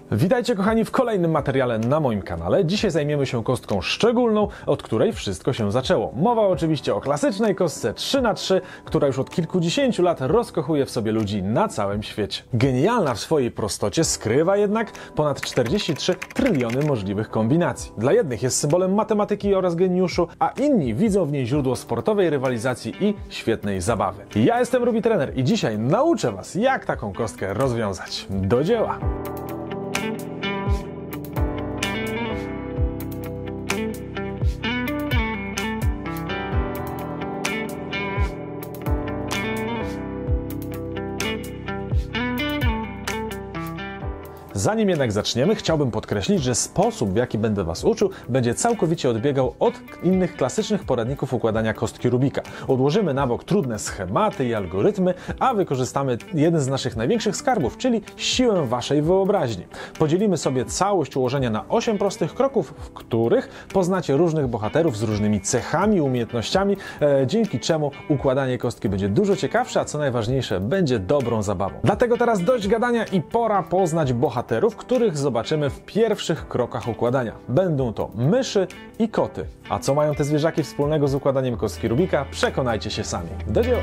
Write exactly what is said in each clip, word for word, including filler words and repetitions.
Witajcie kochani w kolejnym materiale na moim kanale. Dzisiaj zajmiemy się kostką szczególną, od której wszystko się zaczęło. Mowa oczywiście o klasycznej kostce trzy na trzy, która już od kilkudziesięciu lat rozkochuje w sobie ludzi na całym świecie. Genialna w swojej prostocie, skrywa jednak ponad czterdzieści trzy tryliony możliwych kombinacji. Dla jednych jest symbolem matematyki oraz geniuszu, a inni widzą w niej źródło sportowej rywalizacji i świetnej zabawy. Ja jestem Ruby Trener i dzisiaj nauczę Was, jak taką kostkę rozwiązać. Do dzieła! Zanim jednak zaczniemy, chciałbym podkreślić, że sposób, w jaki będę Was uczył, będzie całkowicie odbiegał od innych klasycznych poradników układania kostki Rubika. Odłożymy na bok trudne schematy i algorytmy, a wykorzystamy jeden z naszych największych skarbów, czyli siłę Waszej wyobraźni. Podzielimy sobie całość ułożenia na osiem prostych kroków, w których poznacie różnych bohaterów z różnymi cechami, umiejętnościami, e, dzięki czemu układanie kostki będzie dużo ciekawsze, a co najważniejsze, będzie dobrą zabawą. Dlatego teraz dość gadania i pora poznać bohaterów, których zobaczymy w pierwszych krokach układania. Będą to myszy i koty. A co mają te zwierzaki wspólnego z układaniem kostki Rubika? Przekonajcie się sami. Do dzieła!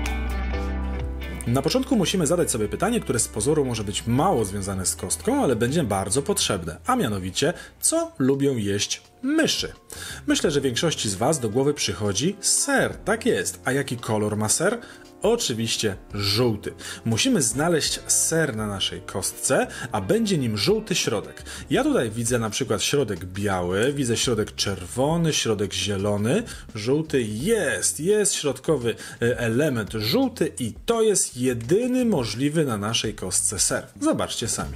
Na początku musimy zadać sobie pytanie, które z pozoru może być mało związane z kostką, ale będzie bardzo potrzebne, a mianowicie, co lubią jeść myszy? Myślę, że większości z Was do głowy przychodzi ser. Tak jest. A jaki kolor ma ser? Oczywiście żółty. Musimy znaleźć ser na naszej kostce, a będzie nim żółty środek. Ja tutaj widzę na przykład środek biały, widzę środek czerwony, środek zielony. Żółty jest, jest środkowy element żółty i to jest jedyny możliwy na naszej kostce ser. Zobaczcie sami.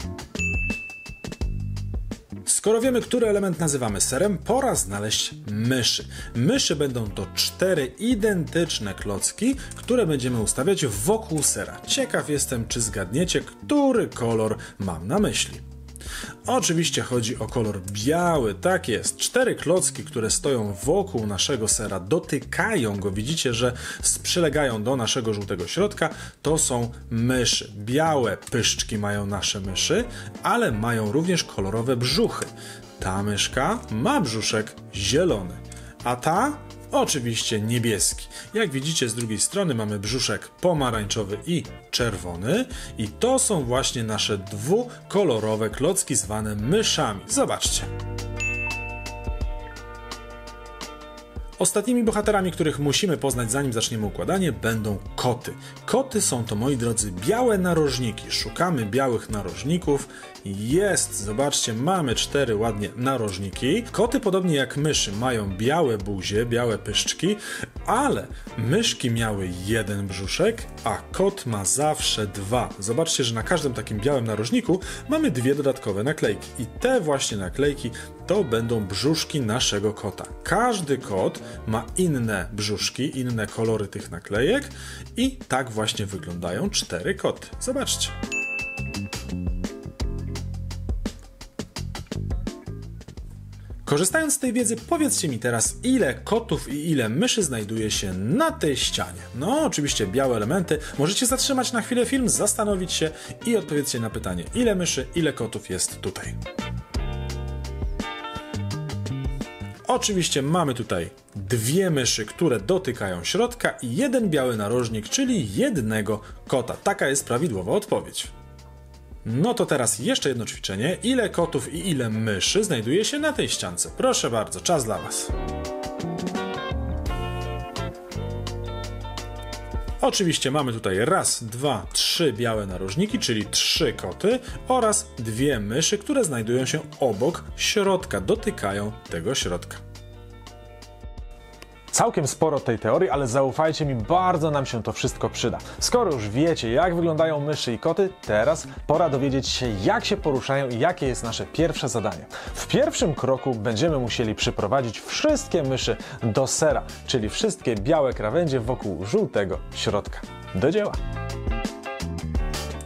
Skoro wiemy, który element nazywamy serem, pora znaleźć myszy. Myszy będą to cztery identyczne klocki, które będziemy ustawiać wokół sera. Ciekaw jestem, czy zgadniecie, który kolor mam na myśli. Oczywiście chodzi o kolor biały, tak jest. Cztery klocki, które stoją wokół naszego sera, dotykają go, widzicie, że przylegają do naszego żółtego środka, to są myszy. Białe pyszczki mają nasze myszy, ale mają również kolorowe brzuchy. Ta myszka ma brzuszek zielony, a ta oczywiście niebieski. Jak widzicie, z drugiej strony mamy brzuszek pomarańczowy i czerwony i to są właśnie nasze dwukolorowe klocki zwane myszami. Zobaczcie. Ostatnimi bohaterami, których musimy poznać, zanim zaczniemy układanie, będą koty. Koty są to, moi drodzy, białe narożniki. Szukamy białych narożników. Jest, zobaczcie, mamy cztery ładnie narożniki. Koty, podobnie jak myszy, mają białe buzie, białe pyszczki, ale myszki miały jeden brzuszek, a kot ma zawsze dwa. Zobaczcie, że na każdym takim białym narożniku mamy dwie dodatkowe naklejki. I te właśnie naklejki to będą brzuszki naszego kota. Każdy kot ma inne brzuszki, inne kolory tych naklejek i tak właśnie wyglądają cztery koty. Zobaczcie. Korzystając z tej wiedzy, powiedzcie mi teraz, ile kotów i ile myszy znajduje się na tej ścianie. No, oczywiście białe elementy. Możecie zatrzymać na chwilę film, zastanowić się i odpowiedzcie na pytanie, ile myszy, ile kotów jest tutaj. Oczywiście mamy tutaj dwie myszy, które dotykają środka i jeden biały narożnik, czyli jednego kota. Taka jest prawidłowa odpowiedź. No to teraz jeszcze jedno ćwiczenie. Ile kotów i ile myszy znajduje się na tej ściance? Proszę bardzo, czas dla Was. Oczywiście mamy tutaj raz, dwa, trzy białe narożniki, czyli trzy koty oraz dwie myszy, które znajdują się obok środka, dotykają tego środka. Całkiem sporo tej teorii, ale zaufajcie mi, bardzo nam się to wszystko przyda. Skoro już wiecie, jak wyglądają myszy i koty, teraz pora dowiedzieć się, jak się poruszają i jakie jest nasze pierwsze zadanie. W pierwszym kroku będziemy musieli przyprowadzić wszystkie myszy do sera, czyli wszystkie białe krawędzie wokół żółtego środka. Do dzieła!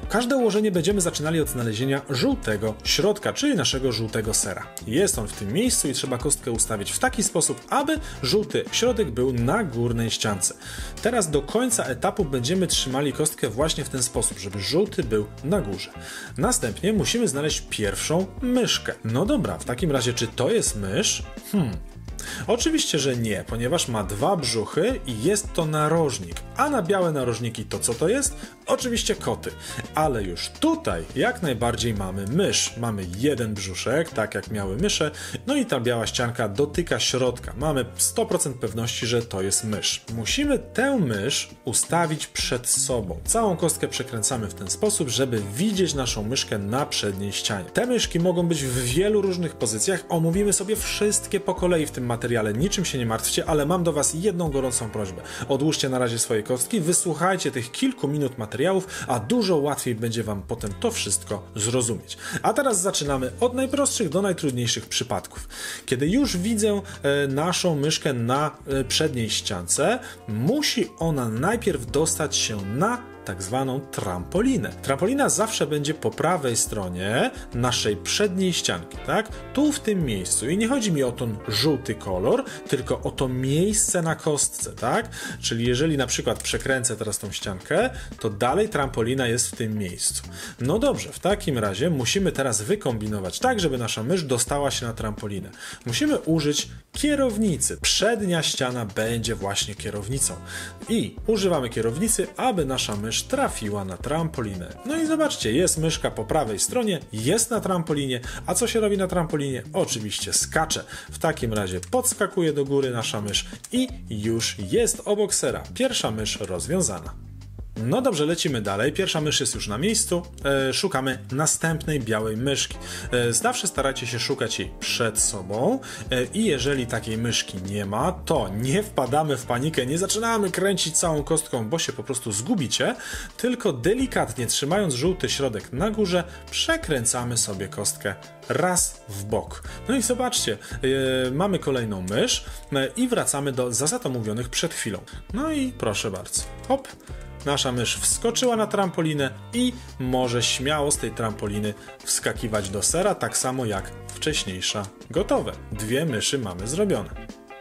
Każde ułożenie będziemy zaczynali od znalezienia żółtego środka, czyli naszego żółtego sera. Jest on w tym miejscu i trzeba kostkę ustawić w taki sposób, aby żółty środek był na górnej ściance. Teraz do końca etapu będziemy trzymali kostkę właśnie w ten sposób, żeby żółty był na górze. Następnie musimy znaleźć pierwszą myszkę. No dobra, w takim razie czy to jest mysz? Hmm... Oczywiście, że nie, ponieważ ma dwa brzuchy i jest to narożnik. A na białe narożniki to co to jest? Oczywiście koty. Ale już tutaj jak najbardziej mamy mysz. Mamy jeden brzuszek, tak jak miały mysze, no i ta biała ścianka dotyka środka. Mamy sto procent pewności, że to jest mysz. Musimy tę mysz ustawić przed sobą. Całą kostkę przekręcamy w ten sposób, żeby widzieć naszą myszkę na przedniej ścianie. Te myszki mogą być w wielu różnych pozycjach. Omówimy sobie wszystkie po kolei w tym materiale. Niczym się nie martwcie, ale mam do Was jedną gorącą prośbę. Odłóżcie na razie swoje kostki, wysłuchajcie tych kilku minut materiałów, a dużo łatwiej będzie Wam potem to wszystko zrozumieć. A teraz zaczynamy od najprostszych do najtrudniejszych przypadków. Kiedy już widzę e, naszą myszkę na e, przedniej ściance, musi ona najpierw dostać się na tak zwaną trampolinę. Trampolina zawsze będzie po prawej stronie naszej przedniej ścianki, tak? Tu w tym miejscu. I nie chodzi mi o ten żółty kolor, tylko o to miejsce na kostce, tak? Czyli jeżeli na przykład przekręcę teraz tą ściankę, to dalej trampolina jest w tym miejscu. No dobrze, w takim razie musimy teraz wykombinować tak, żeby nasza mysz dostała się na trampolinę. Musimy użyć kierownicy. Przednia ściana będzie właśnie kierownicą. I używamy kierownicy, aby nasza mysz trafiła na trampolinę. No i zobaczcie, jest myszka po prawej stronie, jest na trampolinie, a co się robi na trampolinie? Oczywiście skacze. W takim razie podskakuje do góry nasza mysz i już jest obok sera. Pierwsza mysz rozwiązana. No dobrze, lecimy dalej. Pierwsza mysz jest już na miejscu. E, szukamy następnej białej myszki. E, zawsze starajcie się szukać jej przed sobą e, i jeżeli takiej myszki nie ma, to nie wpadamy w panikę, nie zaczynamy kręcić całą kostką, bo się po prostu zgubicie, tylko delikatnie trzymając żółty środek na górze, przekręcamy sobie kostkę raz w bok. No i zobaczcie, e, mamy kolejną mysz e, i wracamy do zasad omówionych przed chwilą. No i proszę bardzo, hop. Nasza mysz wskoczyła na trampolinę i może śmiało z tej trampoliny wskakiwać do sera, tak samo jak wcześniejsza. Gotowe. Dwie myszy mamy zrobione.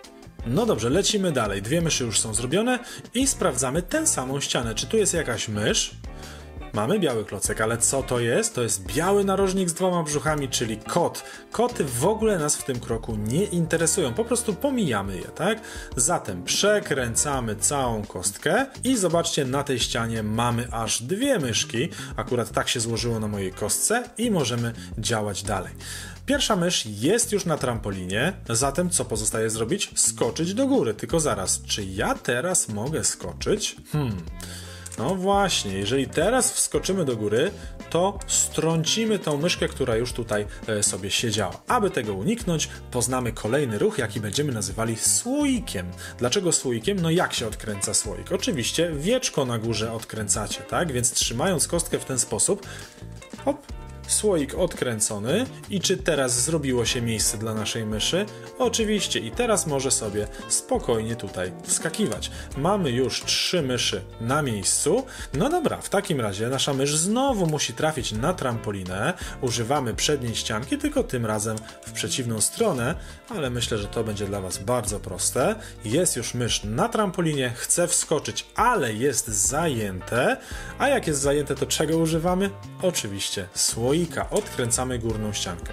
No dobrze, lecimy dalej. Dwie myszy już są zrobione i sprawdzamy tę samą ścianę. Czy tu jest jakaś mysz? Mamy biały klocek, ale co to jest? To jest biały narożnik z dwoma brzuchami, czyli kot. Koty w ogóle nas w tym kroku nie interesują, po prostu pomijamy je, tak? Zatem przekręcamy całą kostkę i zobaczcie, na tej ścianie mamy aż dwie myszki. Akurat tak się złożyło na mojej kostce i możemy działać dalej. Pierwsza mysz jest już na trampolinie, zatem co pozostaje zrobić? Skoczyć do góry. Tylko zaraz, czy ja teraz mogę skoczyć? Hmm... No właśnie, jeżeli teraz wskoczymy do góry, to strącimy tą myszkę, która już tutaj sobie siedziała. Aby tego uniknąć, poznamy kolejny ruch, jaki będziemy nazywali słoikiem. Dlaczego słoikiem? No jak się odkręca słoik? Oczywiście wieczko na górze odkręcacie, tak? Więc trzymając kostkę w ten sposób, hop, słoik odkręcony i czy teraz zrobiło się miejsce dla naszej myszy? Oczywiście i teraz może sobie spokojnie tutaj wskakiwać. Mamy już trzy myszy na miejscu. No dobra, w takim razie nasza mysz znowu musi trafić na trampolinę. Używamy przedniej ścianki, tylko tym razem w przeciwną stronę, ale myślę, że to będzie dla Was bardzo proste. Jest już mysz na trampolinie, chce wskoczyć, ale jest zajęte. A jak jest zajęte, to czego używamy? Oczywiście słoika. Odkręcamy górną ściankę.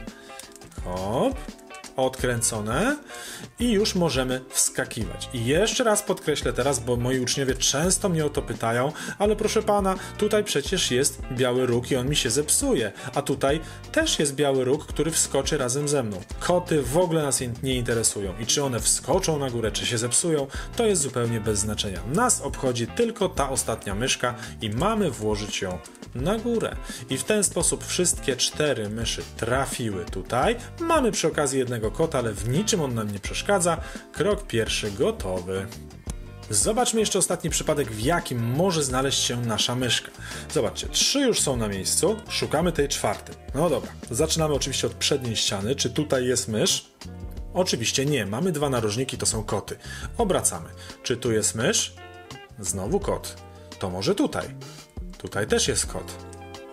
Hop, odkręcone i już możemy wskakiwać. I jeszcze raz podkreślę teraz, bo moi uczniowie często mnie o to pytają, ale proszę pana, tutaj przecież jest biały róg i on mi się zepsuje, a tutaj też jest biały róg, który wskoczy razem ze mną. Koty w ogóle nas nie interesują i czy one wskoczą na górę, czy się zepsują, to jest zupełnie bez znaczenia. Nas obchodzi tylko ta ostatnia myszka i mamy włożyć ją na górę. I w ten sposób wszystkie cztery myszy trafiły tutaj. Mamy przy okazji jednego kota, ale w niczym on nam nie przeszkadza. Krok pierwszy gotowy. Zobaczmy jeszcze ostatni przypadek, w jakim może znaleźć się nasza myszka. Zobaczcie, trzy już są na miejscu, szukamy tej czwartej. No dobra, zaczynamy oczywiście od przedniej ściany. Czy tutaj jest mysz? Oczywiście nie, mamy dwa narożniki, to są koty. Obracamy. Czy tu jest mysz? Znowu kot. To może tutaj. Tutaj też jest kot.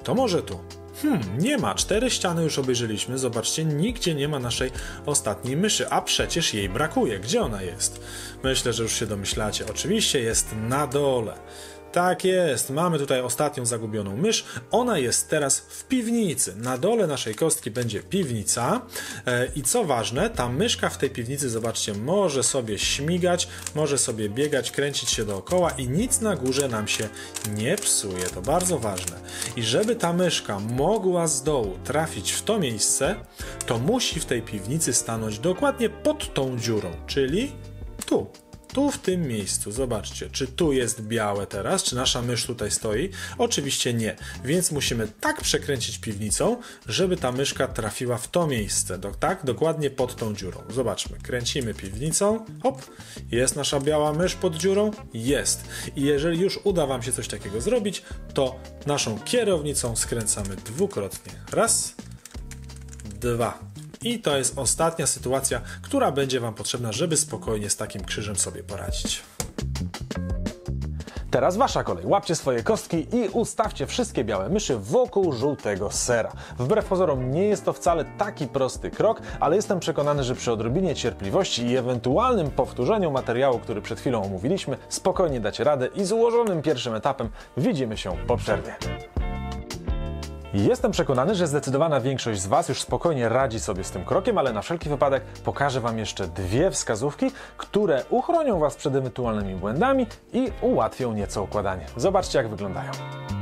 To może tu. Hmm, nie ma. Cztery ściany już obejrzeliśmy. Zobaczcie, nigdzie nie ma naszej ostatniej myszy, a przecież jej brakuje. Gdzie ona jest? Myślę, że już się domyślacie. Oczywiście jest na dole. Tak jest, mamy tutaj ostatnią zagubioną mysz, ona jest teraz w piwnicy. Na dole naszej kostki będzie piwnica e, i co ważne, ta myszka w tej piwnicy, zobaczcie, może sobie śmigać, może sobie biegać, kręcić się dookoła i nic na górze nam się nie psuje, to bardzo ważne. I żeby ta myszka mogła z dołu trafić w to miejsce, to musi w tej piwnicy stanąć dokładnie pod tą dziurą, czyli tu. Tu w tym miejscu, zobaczcie, czy tu jest białe teraz, czy nasza mysz tutaj stoi? Oczywiście nie, więc musimy tak przekręcić piwnicą, żeby ta myszka trafiła w to miejsce, do, tak, dokładnie pod tą dziurą. Zobaczmy, kręcimy piwnicą, hop, jest nasza biała mysz pod dziurą? Jest. I jeżeli już uda wam się coś takiego zrobić, to naszą kierownicą skręcamy dwukrotnie. Raz, dwa. I to jest ostatnia sytuacja, która będzie wam potrzebna, żeby spokojnie z takim krzyżem sobie poradzić. Teraz wasza kolej. Łapcie swoje kostki i ustawcie wszystkie białe myszy wokół żółtego sera. Wbrew pozorom nie jest to wcale taki prosty krok, ale jestem przekonany, że przy odrobinie cierpliwości i ewentualnym powtórzeniu materiału, który przed chwilą omówiliśmy, spokojnie dacie radę i z ułożonym pierwszym etapem widzimy się po przerwie. Jestem przekonany, że zdecydowana większość z was już spokojnie radzi sobie z tym krokiem, ale na wszelki wypadek pokażę wam jeszcze dwie wskazówki, które uchronią was przed ewentualnymi błędami i ułatwią nieco układanie. Zobaczcie, jak wyglądają.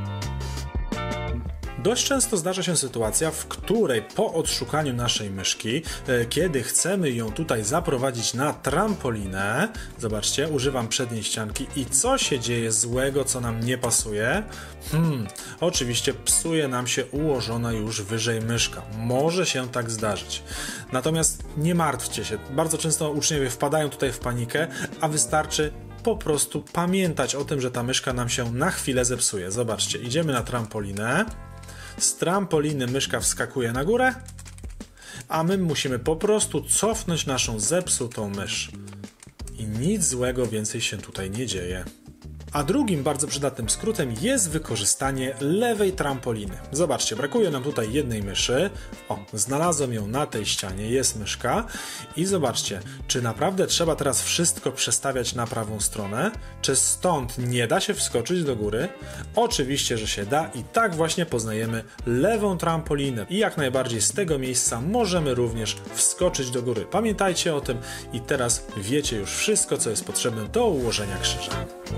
Dość często zdarza się sytuacja, w której po odszukaniu naszej myszki, kiedy chcemy ją tutaj zaprowadzić na trampolinę, zobaczcie, używam przedniej ścianki i co się dzieje złego, co nam nie pasuje? Hmm, oczywiście psuje nam się ułożona już wyżej myszka. Może się tak zdarzyć. Natomiast nie martwcie się, bardzo często uczniowie wpadają tutaj w panikę, a wystarczy po prostu pamiętać o tym, że ta myszka nam się na chwilę zepsuje. Zobaczcie, idziemy na trampolinę. Z trampoliny myszka wskakuje na górę, a my musimy po prostu cofnąć naszą zepsutą mysz. I nic złego więcej się tutaj nie dzieje. A drugim bardzo przydatnym skrótem jest wykorzystanie lewej trampoliny. Zobaczcie, brakuje nam tutaj jednej myszy. O, znalazłem ją na tej ścianie, jest myszka. I zobaczcie, czy naprawdę trzeba teraz wszystko przestawiać na prawą stronę? Czy stąd nie da się wskoczyć do góry? Oczywiście, że się da i tak właśnie poznajemy lewą trampolinę. I jak najbardziej z tego miejsca możemy również wskoczyć do góry. Pamiętajcie o tym i teraz wiecie już wszystko, co jest potrzebne do ułożenia krzyża.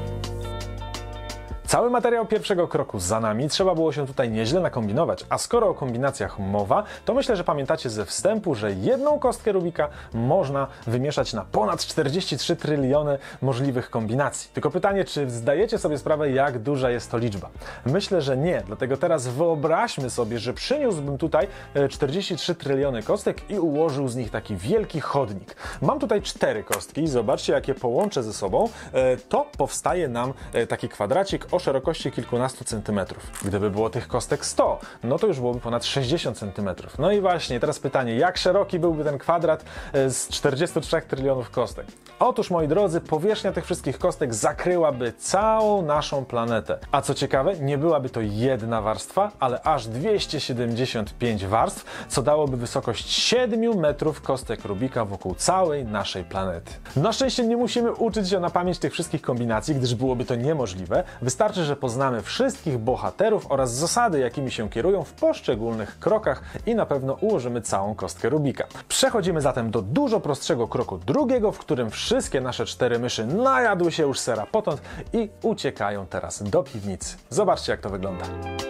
Cały materiał pierwszego kroku za nami, trzeba było się tutaj nieźle nakombinować, a skoro o kombinacjach mowa, to myślę, że pamiętacie ze wstępu, że jedną kostkę Rubika można wymieszać na ponad czterdzieści trzy tryliony możliwych kombinacji. Tylko pytanie, czy zdajecie sobie sprawę, jak duża jest to liczba? Myślę, że nie, dlatego teraz wyobraźmy sobie, że przyniósłbym tutaj czterdzieści trzy tryliony kostek i ułożył z nich taki wielki chodnik. Mam tutaj cztery kostki, zobaczcie, jak je połączę ze sobą, to powstaje nam taki kwadracik o szerokości kilkunastu centymetrów. Gdyby było tych kostek sto, no to już byłoby ponad sześćdziesiąt centymetrów. No i właśnie, teraz pytanie, jak szeroki byłby ten kwadrat z czterdziestu trzech trylionów kostek? Otóż, moi drodzy, powierzchnia tych wszystkich kostek zakryłaby całą naszą planetę. A co ciekawe, nie byłaby to jedna warstwa, ale aż dwieście siedemdziesiąt pięć warstw, co dałoby wysokość siedmiu metrów kostek Rubika wokół całej naszej planety. Na szczęście nie musimy uczyć się na pamięć tych wszystkich kombinacji, gdyż byłoby to niemożliwe. Wystarczy, że poznamy wszystkich bohaterów oraz zasady, jakimi się kierują w poszczególnych krokach i na pewno ułożymy całą kostkę Rubika. Przechodzimy zatem do dużo prostszego kroku drugiego, w którym wszystkie nasze cztery myszy najadły się już sera potąd i uciekają teraz do piwnicy. Zobaczcie, jak to wygląda.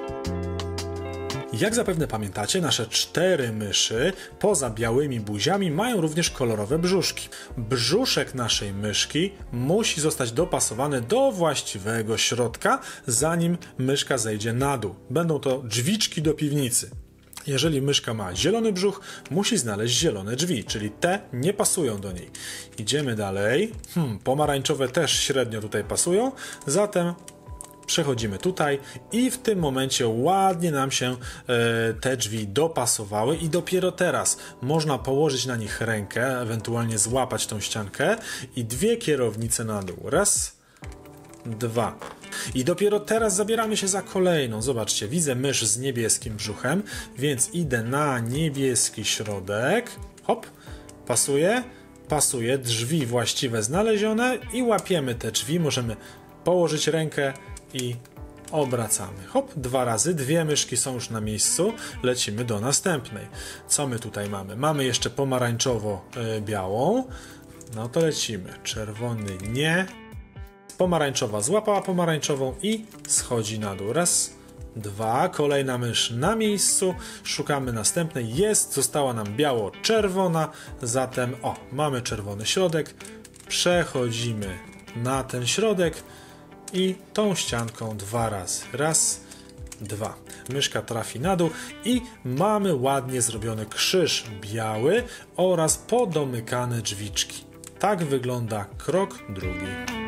Jak zapewne pamiętacie, nasze cztery myszy poza białymi buziami mają również kolorowe brzuszki. Brzuszek naszej myszki musi zostać dopasowany do właściwego środka, zanim myszka zejdzie na dół. Będą to drzwiczki do piwnicy. Jeżeli myszka ma zielony brzuch, musi znaleźć zielone drzwi, czyli te nie pasują do niej. Idziemy dalej. Hmm, pomarańczowe też średnio tutaj pasują, zatem przechodzimy tutaj i w tym momencie ładnie nam się e, te drzwi dopasowały i dopiero teraz można położyć na nich rękę, ewentualnie złapać tą ściankę i dwie kierownice na dół. Raz, dwa. I dopiero teraz zabieramy się za kolejną. Zobaczcie, widzę mysz z niebieskim brzuchem, więc idę na niebieski środek. Hop, pasuje, pasuje, drzwi właściwe znalezione i łapiemy te drzwi. Możemy położyć rękę i obracamy. Hop, dwa razy, dwie myszki są już na miejscu, lecimy do następnej. Co my tutaj mamy? Mamy jeszcze pomarańczowo-białą. No to lecimy. Czerwony nie. Pomarańczowa złapała pomarańczową i schodzi na dół. Raz, dwa, kolejna mysz na miejscu. Szukamy następnej. Jest, została nam biało-czerwona. Zatem, o, mamy czerwony środek. Przechodzimy na ten środek i tą ścianką dwa razy. Raz, dwa. Myszka trafi na dół i mamy ładnie zrobiony krzyż biały oraz podomykane drzwiczki. Tak wygląda krok drugi.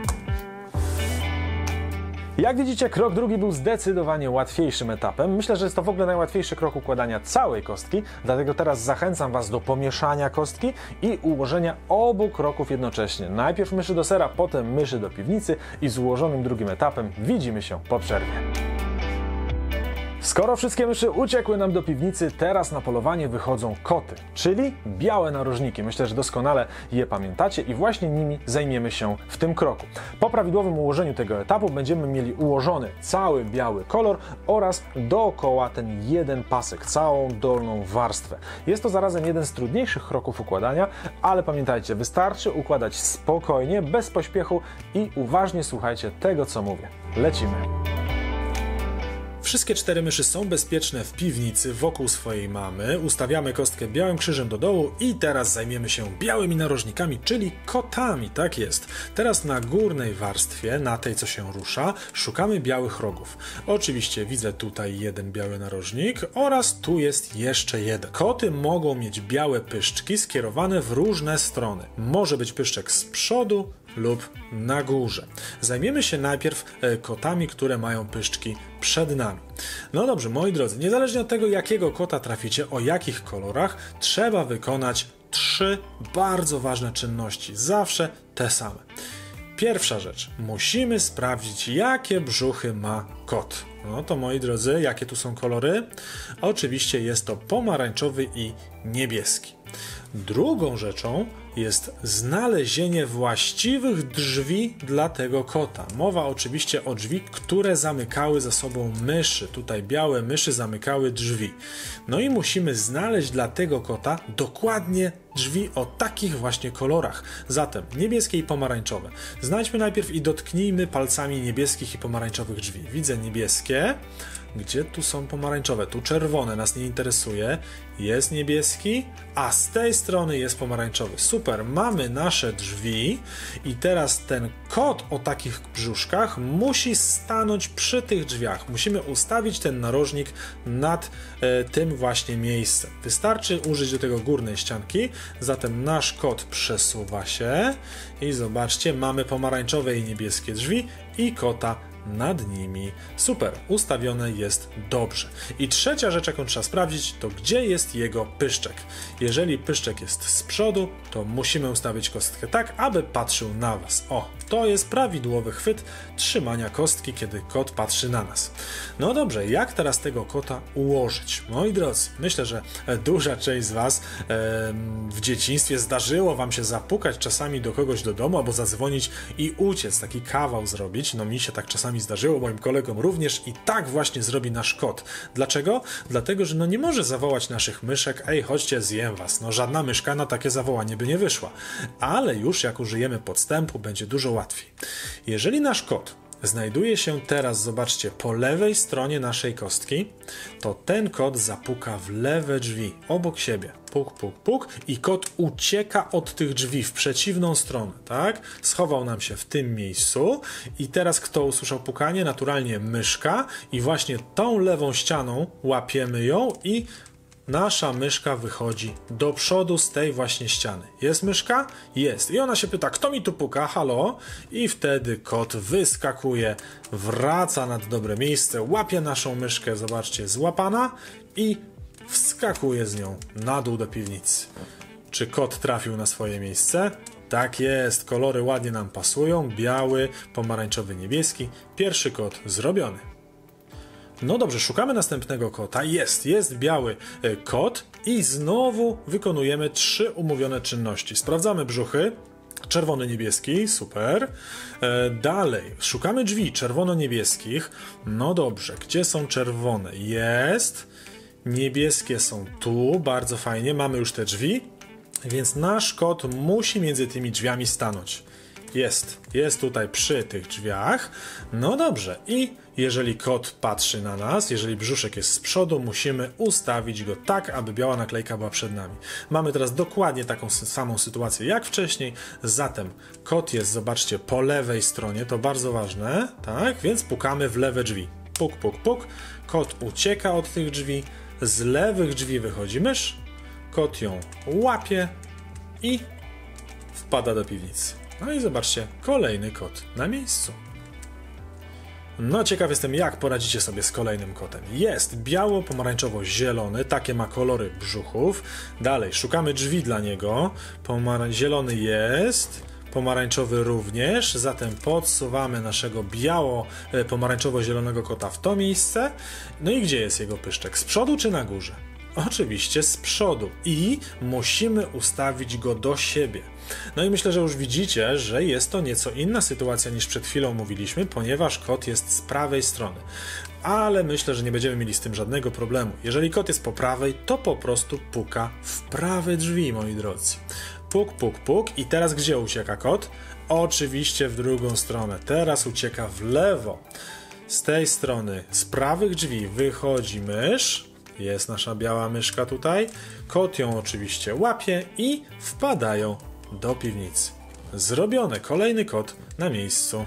Jak widzicie, krok drugi był zdecydowanie łatwiejszym etapem. Myślę, że jest to w ogóle najłatwiejszy krok układania całej kostki, dlatego teraz zachęcam Was do pomieszania kostki i ułożenia obu kroków jednocześnie. Najpierw myszy do sera, potem myszy do piwnicy i z ułożonym drugim etapem widzimy się po przerwie. Skoro wszystkie myszy uciekły nam do piwnicy, teraz na polowanie wychodzą koty, czyli białe narożniki. Myślę, że doskonale je pamiętacie i właśnie nimi zajmiemy się w tym kroku. Po prawidłowym ułożeniu tego etapu będziemy mieli ułożony cały biały kolor oraz dookoła ten jeden pasek, całą dolną warstwę. Jest to zarazem jeden z trudniejszych kroków układania, ale pamiętajcie, wystarczy układać spokojnie, bez pośpiechu i uważnie słuchajcie tego, co mówię. Lecimy! Wszystkie cztery myszy są bezpieczne w piwnicy wokół swojej mamy. Ustawiamy kostkę białym krzyżem do dołu i teraz zajmiemy się białymi narożnikami, czyli kotami. Tak jest. Teraz na górnej warstwie, na tej co się rusza, szukamy białych rogów. Oczywiście widzę tutaj jeden biały narożnik oraz tu jest jeszcze jeden. Koty mogą mieć białe pyszczki skierowane w różne strony. Może być pyszczek z przodu lub na górze. Zajmiemy się najpierw kotami, które mają pyszczki przed nami. No dobrze, moi drodzy, niezależnie od tego, jakiego kota traficie, o jakich kolorach, trzeba wykonać trzy bardzo ważne czynności. Zawsze te same. Pierwsza rzecz. Musimy sprawdzić, jakie brzuchy ma kot. No to, moi drodzy, jakie tu są kolory? Oczywiście jest to pomarańczowy i niebieski. Drugą rzeczą jest znalezienie właściwych drzwi dla tego kota. Mowa oczywiście o drzwi, które zamykały za sobą myszy. Tutaj białe myszy zamykały drzwi. No i musimy znaleźć dla tego kota dokładnie drzwi o takich właśnie kolorach. Zatem niebieskie i pomarańczowe. Znajdźmy najpierw i dotknijmy palcami niebieskich i pomarańczowych drzwi. Widzę niebieskie. Gdzie tu są pomarańczowe? Tu czerwone, nas nie interesuje. Jest niebieski, a z tej strony jest pomarańczowy. Super, mamy nasze drzwi i teraz ten kot o takich brzuszkach musi stanąć przy tych drzwiach. Musimy ustawić ten narożnik nad e, tym właśnie miejscem. Wystarczy użyć do tego górnej ścianki, zatem nasz kot przesuwa się i zobaczcie, mamy pomarańczowe i niebieskie drzwi i kota nad nimi. Super, ustawione jest dobrze. I trzecia rzecz, jaką trzeba sprawdzić, to gdzie jest jego pyszczek. Jeżeli pyszczek jest z przodu, to musimy ustawić kostkę tak, aby patrzył na Was. O, to jest prawidłowy chwyt trzymania kostki, kiedy kot patrzy na nas. No dobrze, jak teraz tego kota ułożyć? Moi drodzy, myślę, że duża część z Was e, w dzieciństwie zdarzyło Wam się zapukać czasami do kogoś do domu, albo zadzwonić i uciec, taki kawał zrobić. No mi się tak czasami zdarzyło, moim kolegom również i tak właśnie zrobi nasz kot. Dlaczego? Dlatego, że no nie może zawołać naszych myszek: ej, chodźcie, zjem was. No żadna myszka na takie zawołanie by nie wyszła. Ale już jak użyjemy podstępu, będzie dużo łatwiej. Jeżeli nasz kot znajduje się teraz, zobaczcie, po lewej stronie naszej kostki, to ten kot zapuka w lewe drzwi, obok siebie. Puk, puk, puk i kot ucieka od tych drzwi w przeciwną stronę, tak? Schował nam się w tym miejscu i teraz kto usłyszał pukanie? Naturalnie myszka i właśnie tą lewą ścianą łapiemy ją i nasza myszka wychodzi do przodu z tej właśnie ściany. Jest myszka? Jest. I ona się pyta, kto mi tu puka? Halo? I wtedy kot wyskakuje, wraca nad dobre miejsce, łapie naszą myszkę, zobaczcie, złapana i wskakuje z nią na dół do piwnicy. Czy kot trafił na swoje miejsce? Tak jest, kolory ładnie nam pasują, biały, pomarańczowy, niebieski. Pierwszy kot zrobiony. No dobrze, szukamy następnego kota. Jest, jest biały kot i znowu wykonujemy trzy umówione czynności. Sprawdzamy brzuchy. Czerwony, niebieski, super. E, dalej, szukamy drzwi czerwono-niebieskich. No dobrze, gdzie są czerwone? Jest. Niebieskie są tu, bardzo fajnie, mamy już te drzwi. Więc nasz kot musi między tymi drzwiami stanąć. Jest, jest tutaj przy tych drzwiach. No dobrze, i jeżeli kot patrzy na nas, jeżeli brzuszek jest z przodu, musimy ustawić go tak, aby biała naklejka była przed nami. Mamy teraz dokładnie taką samą sytuację jak wcześniej, zatem kot jest, zobaczcie, po lewej stronie, to bardzo ważne, tak? Więc pukamy w lewe drzwi. Puk, puk, puk. Kot ucieka od tych drzwi, z lewych drzwi wychodzi mysz, kot ją łapie i wpada do piwnicy. No i zobaczcie, kolejny kot na miejscu. No ciekaw jestem, jak poradzicie sobie z kolejnym kotem. Jest biało-pomarańczowo-zielony, takie ma kolory brzuchów. Dalej, szukamy drzwi dla niego. Pomara- zielony jest, pomarańczowy również, zatem podsuwamy naszego biało-pomarańczowo-zielonego kota w to miejsce. No i gdzie jest jego pyszczek? Z przodu czy na górze? Oczywiście z przodu i musimy ustawić go do siebie. No i myślę, że już widzicie, że jest to nieco inna sytuacja niż przed chwilą mówiliśmy, ponieważ kot jest z prawej strony. Ale myślę, że nie będziemy mieli z tym żadnego problemu. Jeżeli kot jest po prawej, to po prostu puka w prawe drzwi, moi drodzy. Puk, puk, puk. I teraz gdzie ucieka kot? Oczywiście w drugą stronę. Teraz ucieka w lewo. Z tej strony, z prawych drzwi wychodzi mysz. Jest nasza biała myszka tutaj. Kot ją oczywiście łapie i wpadają do piwnicy. Zrobione. Kolejny kot na miejscu.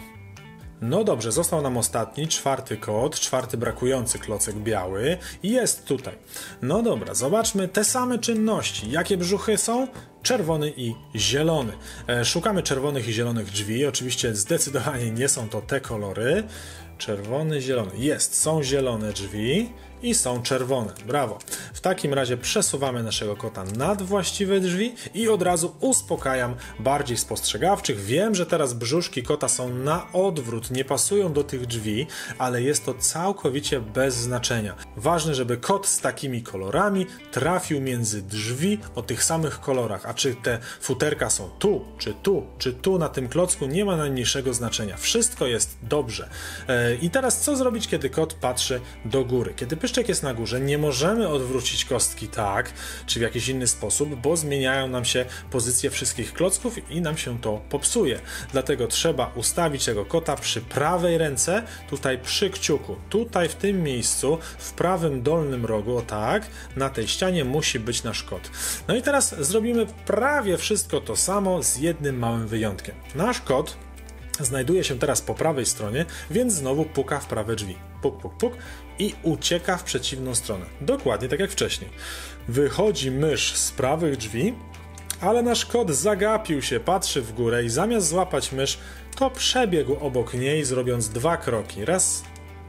No dobrze, został nam ostatni, czwarty kot, czwarty brakujący klocek biały i jest tutaj. No dobra, zobaczmy te same czynności. Jakie brzuchy są? Czerwony i zielony. E, szukamy czerwonych i zielonych drzwi. Oczywiście zdecydowanie nie są to te kolory. Czerwony, zielony. Jest, są zielone drzwi i są czerwone. Brawo. W takim razie przesuwamy naszego kota nad właściwe drzwi i od razu uspokajam bardziej spostrzegawczych. Wiem, że teraz brzuszki kota są na odwrót, nie pasują do tych drzwi, ale jest to całkowicie bez znaczenia. Ważne, żeby kot z takimi kolorami trafił między drzwi o tych samych kolorach. A czy te futerka są tu, czy tu, czy tu na tym klocku, nie ma najmniejszego znaczenia. Wszystko jest dobrze. I teraz co zrobić, kiedy kot patrzy do góry? Kiedy pyszczek jest na górze, nie możemy odwrócić kostki tak, czy w jakiś inny sposób, bo zmieniają nam się pozycje wszystkich klocków i nam się to popsuje. Dlatego trzeba ustawić tego kota przy prawej ręce, tutaj przy kciuku. Tutaj w tym miejscu, w prawym dolnym rogu, o tak, na tej ścianie musi być nasz kot. No i teraz zrobimy prawie wszystko to samo z jednym małym wyjątkiem. Nasz kot znajduje się teraz po prawej stronie, więc znowu puka w prawe drzwi. Puk, puk, puk i ucieka w przeciwną stronę. Dokładnie tak jak wcześniej. Wychodzi mysz z prawych drzwi, ale nasz kot zagapił się, patrzy w górę i zamiast złapać mysz, to przebiegł obok niej, zrobiąc dwa kroki. Raz,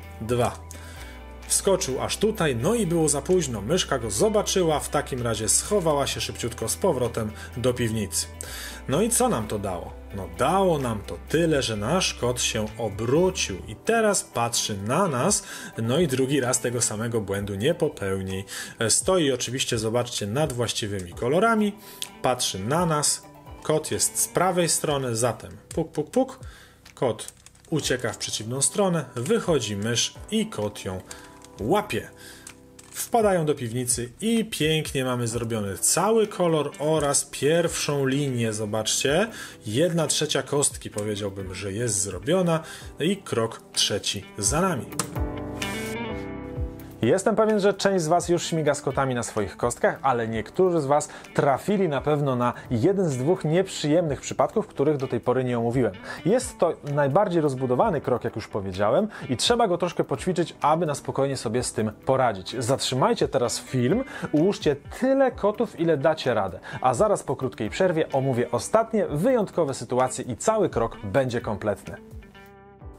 dwa. Wskoczył aż tutaj, no i było za późno. Myszka go zobaczyła, w takim razie schowała się szybciutko z powrotem do piwnicy. No i co nam to dało? No dało nam to tyle, że nasz kot się obrócił i teraz patrzy na nas, no i drugi raz tego samego błędu nie popełni. Stoi oczywiście, zobaczcie, nad właściwymi kolorami, patrzy na nas, kot jest z prawej strony, zatem puk, puk, puk, kot ucieka w przeciwną stronę, wychodzi mysz i kot ją łapie. Wpadają do piwnicy i pięknie mamy zrobiony cały kolor oraz pierwszą linię, zobaczcie, jedna trzecia kostki powiedziałbym, że jest zrobiona i krok trzeci za nami. Jestem pewien, że część z Was już śmiga z kotami na swoich kostkach, ale niektórzy z Was trafili na pewno na jeden z dwóch nieprzyjemnych przypadków, których do tej pory nie omówiłem. Jest to najbardziej rozbudowany krok, jak już powiedziałem, i trzeba go troszkę poćwiczyć, aby na spokojnie sobie z tym poradzić. Zatrzymajcie teraz film, ułóżcie tyle kotów, ile dacie radę, a zaraz po krótkiej przerwie omówię ostatnie, wyjątkowe sytuacje i cały krok będzie kompletny.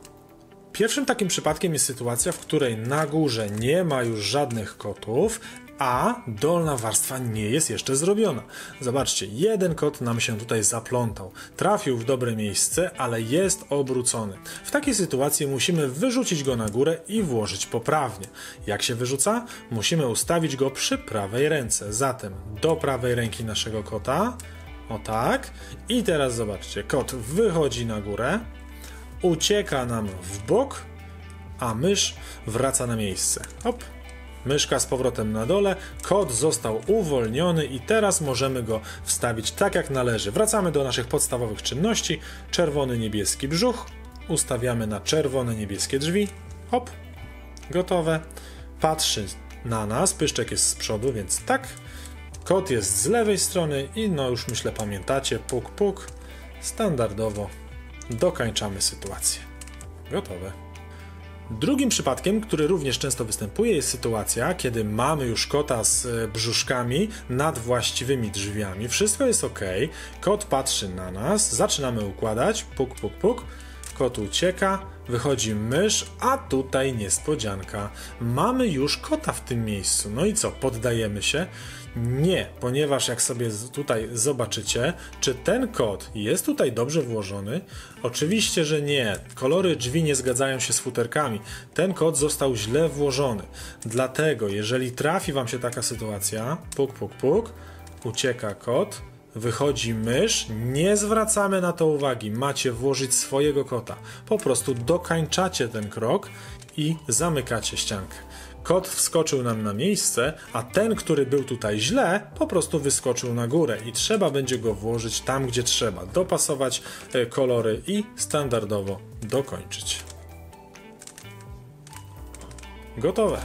Pierwszym takim przypadkiem jest sytuacja, w której na górze nie ma już żadnych kotów, a dolna warstwa nie jest jeszcze zrobiona. Zobaczcie, jeden kot nam się tutaj zaplątał. Trafił w dobre miejsce, ale jest obrócony. W takiej sytuacji musimy wyrzucić go na górę i włożyć poprawnie. Jak się wyrzuca? Musimy ustawić go przy prawej ręce. Zatem do prawej ręki naszego kota. O tak. I teraz zobaczcie, kot wychodzi na górę, ucieka nam w bok, a mysz wraca na miejsce. Hop. Myszka z powrotem na dole, kot został uwolniony i teraz możemy go wstawić tak jak należy. Wracamy do naszych podstawowych czynności. Czerwony, niebieski brzuch. Ustawiamy na czerwone, niebieskie drzwi. Hop. Gotowe. Patrzy na nas. Pyszczek jest z przodu, więc tak. Kot jest z lewej strony i no już myślę pamiętacie. Puk, puk. Standardowo dokańczamy sytuację. Gotowe. Drugim przypadkiem, który również często występuje, jest sytuacja, kiedy mamy już kota z brzuszkami nad właściwymi drzwiami. Wszystko jest ok, kot patrzy na nas, zaczynamy układać, puk, puk, puk, kot ucieka, wychodzi mysz, a tutaj niespodzianka. Mamy już kota w tym miejscu. No i co, poddajemy się? Nie, ponieważ jak sobie tutaj zobaczycie, czy ten kot jest tutaj dobrze włożony? Oczywiście, że nie. Kolory drzwi nie zgadzają się z futerkami. Ten kot został źle włożony. Dlatego, jeżeli trafi wam się taka sytuacja, puk, puk, puk, ucieka kot, wychodzi mysz, nie zwracamy na to uwagi, macie włożyć swojego kota. Po prostu dokańczacie ten krok i zamykacie ściankę. Kot wskoczył nam na miejsce, a ten, który był tutaj źle, po prostu wyskoczył na górę i trzeba będzie go włożyć tam, gdzie trzeba. Dopasować kolory i standardowo dokończyć. Gotowe.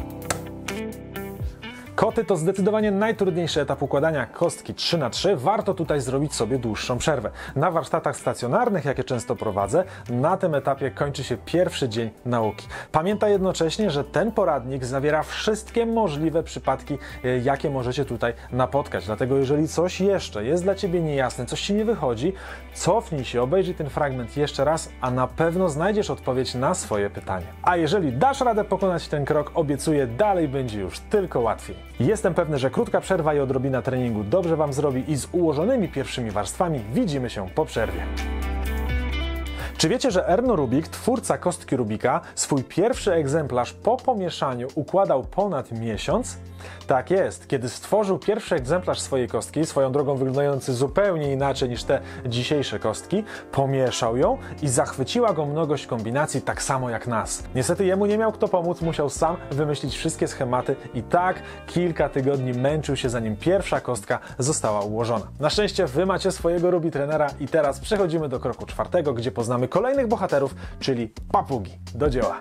Koty to zdecydowanie najtrudniejszy etap układania kostki trzy na trzy. Warto tutaj zrobić sobie dłuższą przerwę. Na warsztatach stacjonarnych, jakie często prowadzę, na tym etapie kończy się pierwszy dzień nauki. Pamiętaj jednocześnie, że ten poradnik zawiera wszystkie możliwe przypadki, jakie możecie tutaj napotkać. Dlatego jeżeli coś jeszcze jest dla Ciebie niejasne, coś Ci nie wychodzi, cofnij się, obejrzyj ten fragment jeszcze raz, a na pewno znajdziesz odpowiedź na swoje pytanie. A jeżeli dasz radę pokonać ten krok, obiecuję, dalej będzie już tylko łatwiej. Jestem pewny, że krótka przerwa i odrobina treningu dobrze Wam zrobi i z ułożonymi pierwszymi warstwami widzimy się po przerwie. Czy wiecie, że Erno Rubik, twórca kostki Rubika, swój pierwszy egzemplarz po pomieszaniu układał ponad miesiąc? Tak jest, kiedy stworzył pierwszy egzemplarz swojej kostki, swoją drogą wyglądający zupełnie inaczej niż te dzisiejsze kostki, pomieszał ją i zachwyciła go mnogość kombinacji tak samo jak nas. Niestety jemu nie miał kto pomóc, musiał sam wymyślić wszystkie schematy i tak kilka tygodni męczył się, zanim pierwsza kostka została ułożona. Na szczęście Wy macie swojego Rubi trenera i teraz przechodzimy do kroku czwartego, gdzie poznamy kolejnych bohaterów, czyli papugi. Do dzieła!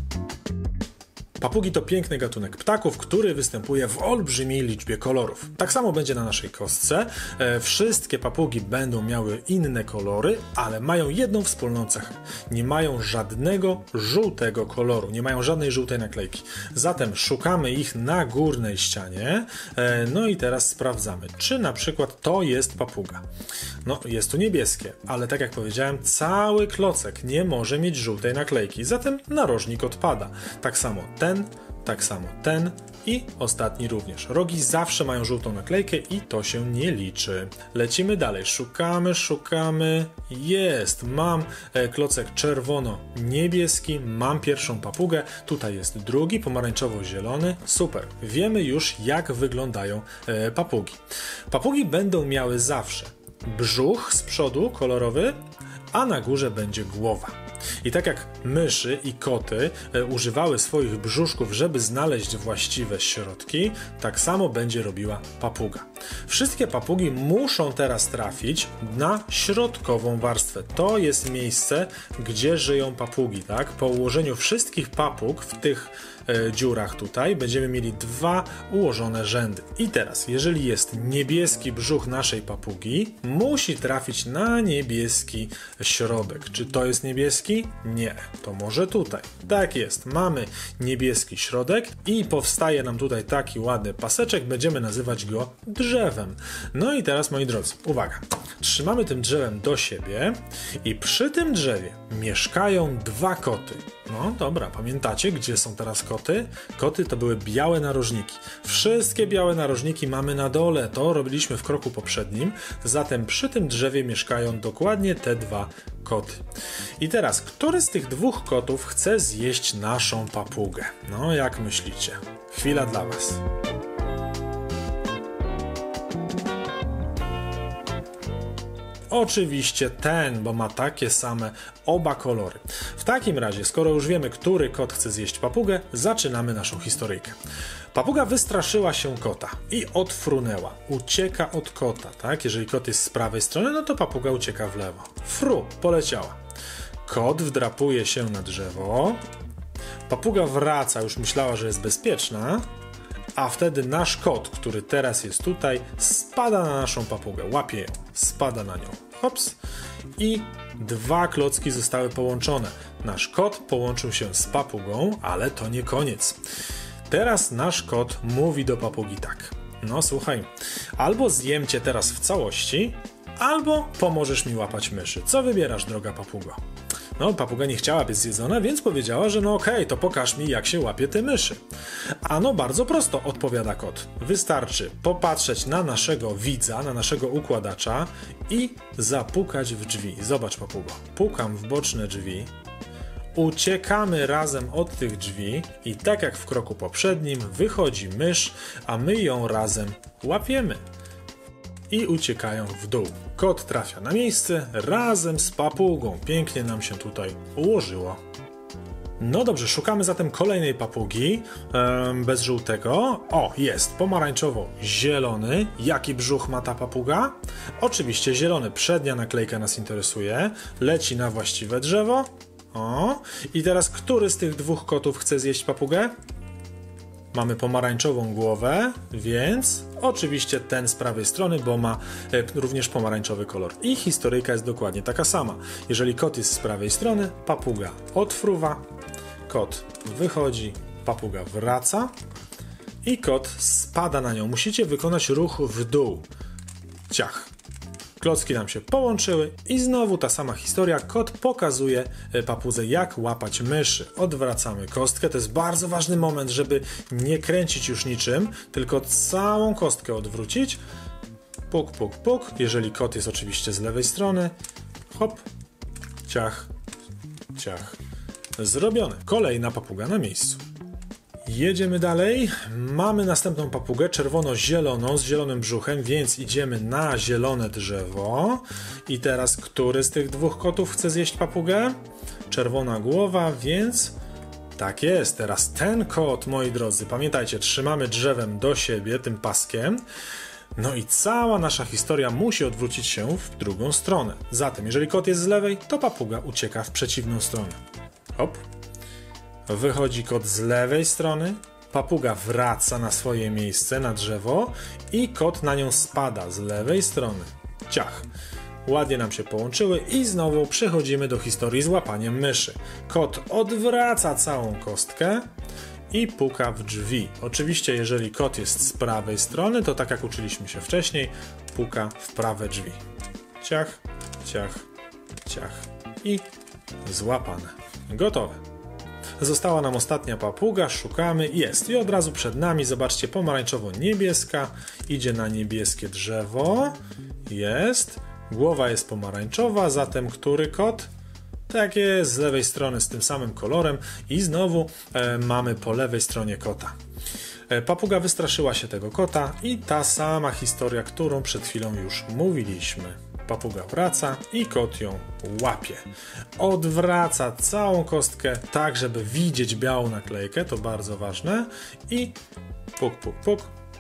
Papugi to piękny gatunek ptaków, który występuje w olbrzymiej liczbie kolorów. Tak samo będzie na naszej kostce. E, wszystkie papugi będą miały inne kolory, ale mają jedną wspólną cechę. Nie mają żadnego żółtego koloru, nie mają żadnej żółtej naklejki. Zatem szukamy ich na górnej ścianie. E, no i teraz sprawdzamy, czy na przykład to jest papuga. No, jest tu niebieskie, ale tak jak powiedziałem, cały klocek nie może mieć żółtej naklejki. Zatem narożnik odpada. Tak samo ten Ten, tak samo ten i ostatni również. Rogi zawsze mają żółtą naklejkę i to się nie liczy. Lecimy dalej. Szukamy, szukamy. Jest. Mam klocek czerwono-niebieski. Mam pierwszą papugę. Tutaj jest drugi, pomarańczowo-zielony. Super. Wiemy już, jak wyglądają papugi. Papugi będą miały zawsze brzuch z przodu kolorowy, a na górze będzie głowa. I tak jak myszy i koty e, używały swoich brzuszków, żeby znaleźć właściwe środki, tak samo będzie robiła papuga. Wszystkie papugi muszą teraz trafić na środkową warstwę. To jest miejsce, gdzie żyją papugi, tak? Po ułożeniu wszystkich papug w tych e, dziurach tutaj będziemy mieli dwa ułożone rzędy. I teraz, jeżeli jest niebieski brzuch naszej papugi, musi trafić na niebieski środek. Czy to jest niebieski? Nie, to może tutaj. Tak jest, mamy niebieski środek i powstaje nam tutaj taki ładny paseczek, będziemy nazywać go drzewem. drzewem. No i teraz, moi drodzy, uwaga. Trzymamy tym drzewem do siebie i przy tym drzewie mieszkają dwa koty. No dobra, pamiętacie, gdzie są teraz koty? Koty to były białe narożniki. Wszystkie białe narożniki mamy na dole, to robiliśmy w kroku poprzednim, zatem przy tym drzewie mieszkają dokładnie te dwa koty. I teraz, który z tych dwóch kotów chce zjeść naszą papugę? No, jak myślicie? Chwila dla was. Oczywiście ten, bo ma takie same oba kolory. W takim razie, skoro już wiemy, który kot chce zjeść papugę, zaczynamy naszą historyjkę. Papuga wystraszyła się kota i odfrunęła. Ucieka od kota, tak? Jeżeli kot jest z prawej strony, no to papuga ucieka w lewo. Fru, poleciała. Kot wdrapuje się na drzewo. Papuga wraca, już myślała, że jest bezpieczna. A wtedy nasz kot, który teraz jest tutaj, spada na naszą papugę, łapie ją, spada na nią, hops, i dwa klocki zostały połączone. Nasz kot połączył się z papugą, ale to nie koniec. Teraz nasz kot mówi do papugi tak: no słuchaj, albo zjem cię teraz w całości, albo pomożesz mi łapać myszy. Co wybierasz, droga papugo? No, papuga nie chciała być zjedzona, więc powiedziała, że no okej, okay, to pokaż mi, jak się łapie te myszy. A no bardzo prosto, odpowiada kot. Wystarczy popatrzeć na naszego widza, na naszego układacza i zapukać w drzwi. Zobacz, papugo, pukam w boczne drzwi, uciekamy razem od tych drzwi i tak jak w kroku poprzednim wychodzi mysz, a my ją razem łapiemy. I uciekają w dół. Kot trafia na miejsce razem z papugą. Pięknie nam się tutaj ułożyło. No dobrze, szukamy zatem kolejnej papugi, um, bez żółtego. O, jest, pomarańczowo-zielony. Jaki brzuch ma ta papuga? Oczywiście zielony, przednia naklejka nas interesuje. Leci na właściwe drzewo. O, i teraz który z tych dwóch kotów chce zjeść papugę? Mamy pomarańczową głowę, więc oczywiście ten z prawej strony, bo ma e, również pomarańczowy kolor. I historyjka jest dokładnie taka sama. Jeżeli kot jest z prawej strony, papuga odfruwa, kot wychodzi, papuga wraca i kot spada na nią. Musicie wykonać ruch w dół. Ciach. Klocki nam się połączyły i znowu ta sama historia. Kot pokazuje papudze, jak łapać myszy. Odwracamy kostkę. To jest bardzo ważny moment, żeby nie kręcić już niczym, tylko całą kostkę odwrócić. Puk, puk, puk. Jeżeli kot jest oczywiście z lewej strony. Hop. Ciach. Ciach. Zrobione. Kolejna papuga na miejscu. Jedziemy dalej. Mamy następną papugę czerwono-zieloną z zielonym brzuchem, więc idziemy na zielone drzewo. I teraz który z tych dwóch kotów chce zjeść papugę? Czerwona głowa, więc tak jest. Teraz ten kot, moi drodzy, pamiętajcie, trzymamy drzewem do siebie tym paskiem. No i cała nasza historia musi odwrócić się w drugą stronę. Zatem, jeżeli kot jest z lewej, to papuga ucieka w przeciwną stronę. Hop. Wychodzi kot z lewej strony, papuga wraca na swoje miejsce, na drzewo i kot na nią spada z lewej strony. Ciach. Ładnie nam się połączyły i znowu przechodzimy do historii z łapaniem myszy. Kot odwraca całą kostkę i puka w drzwi. Oczywiście, jeżeli kot jest z prawej strony, to tak jak uczyliśmy się wcześniej, puka w prawe drzwi. Ciach, ciach, ciach i złapane. Gotowe. Została nam ostatnia papuga, szukamy, jest. I od razu przed nami, zobaczcie, pomarańczowo-niebieska, idzie na niebieskie drzewo, jest. Głowa jest pomarańczowa, zatem który kot? Tak jest, z lewej strony z tym samym kolorem i znowu e, mamy po lewej stronie kota. E, papuga wystraszyła się tego kota i ta sama historia, którą przed chwilą już mówiliśmy. Papuga wraca i kot ją łapie. Odwraca całą kostkę tak, żeby widzieć białą naklejkę, to bardzo ważne. I puk, puk, puk.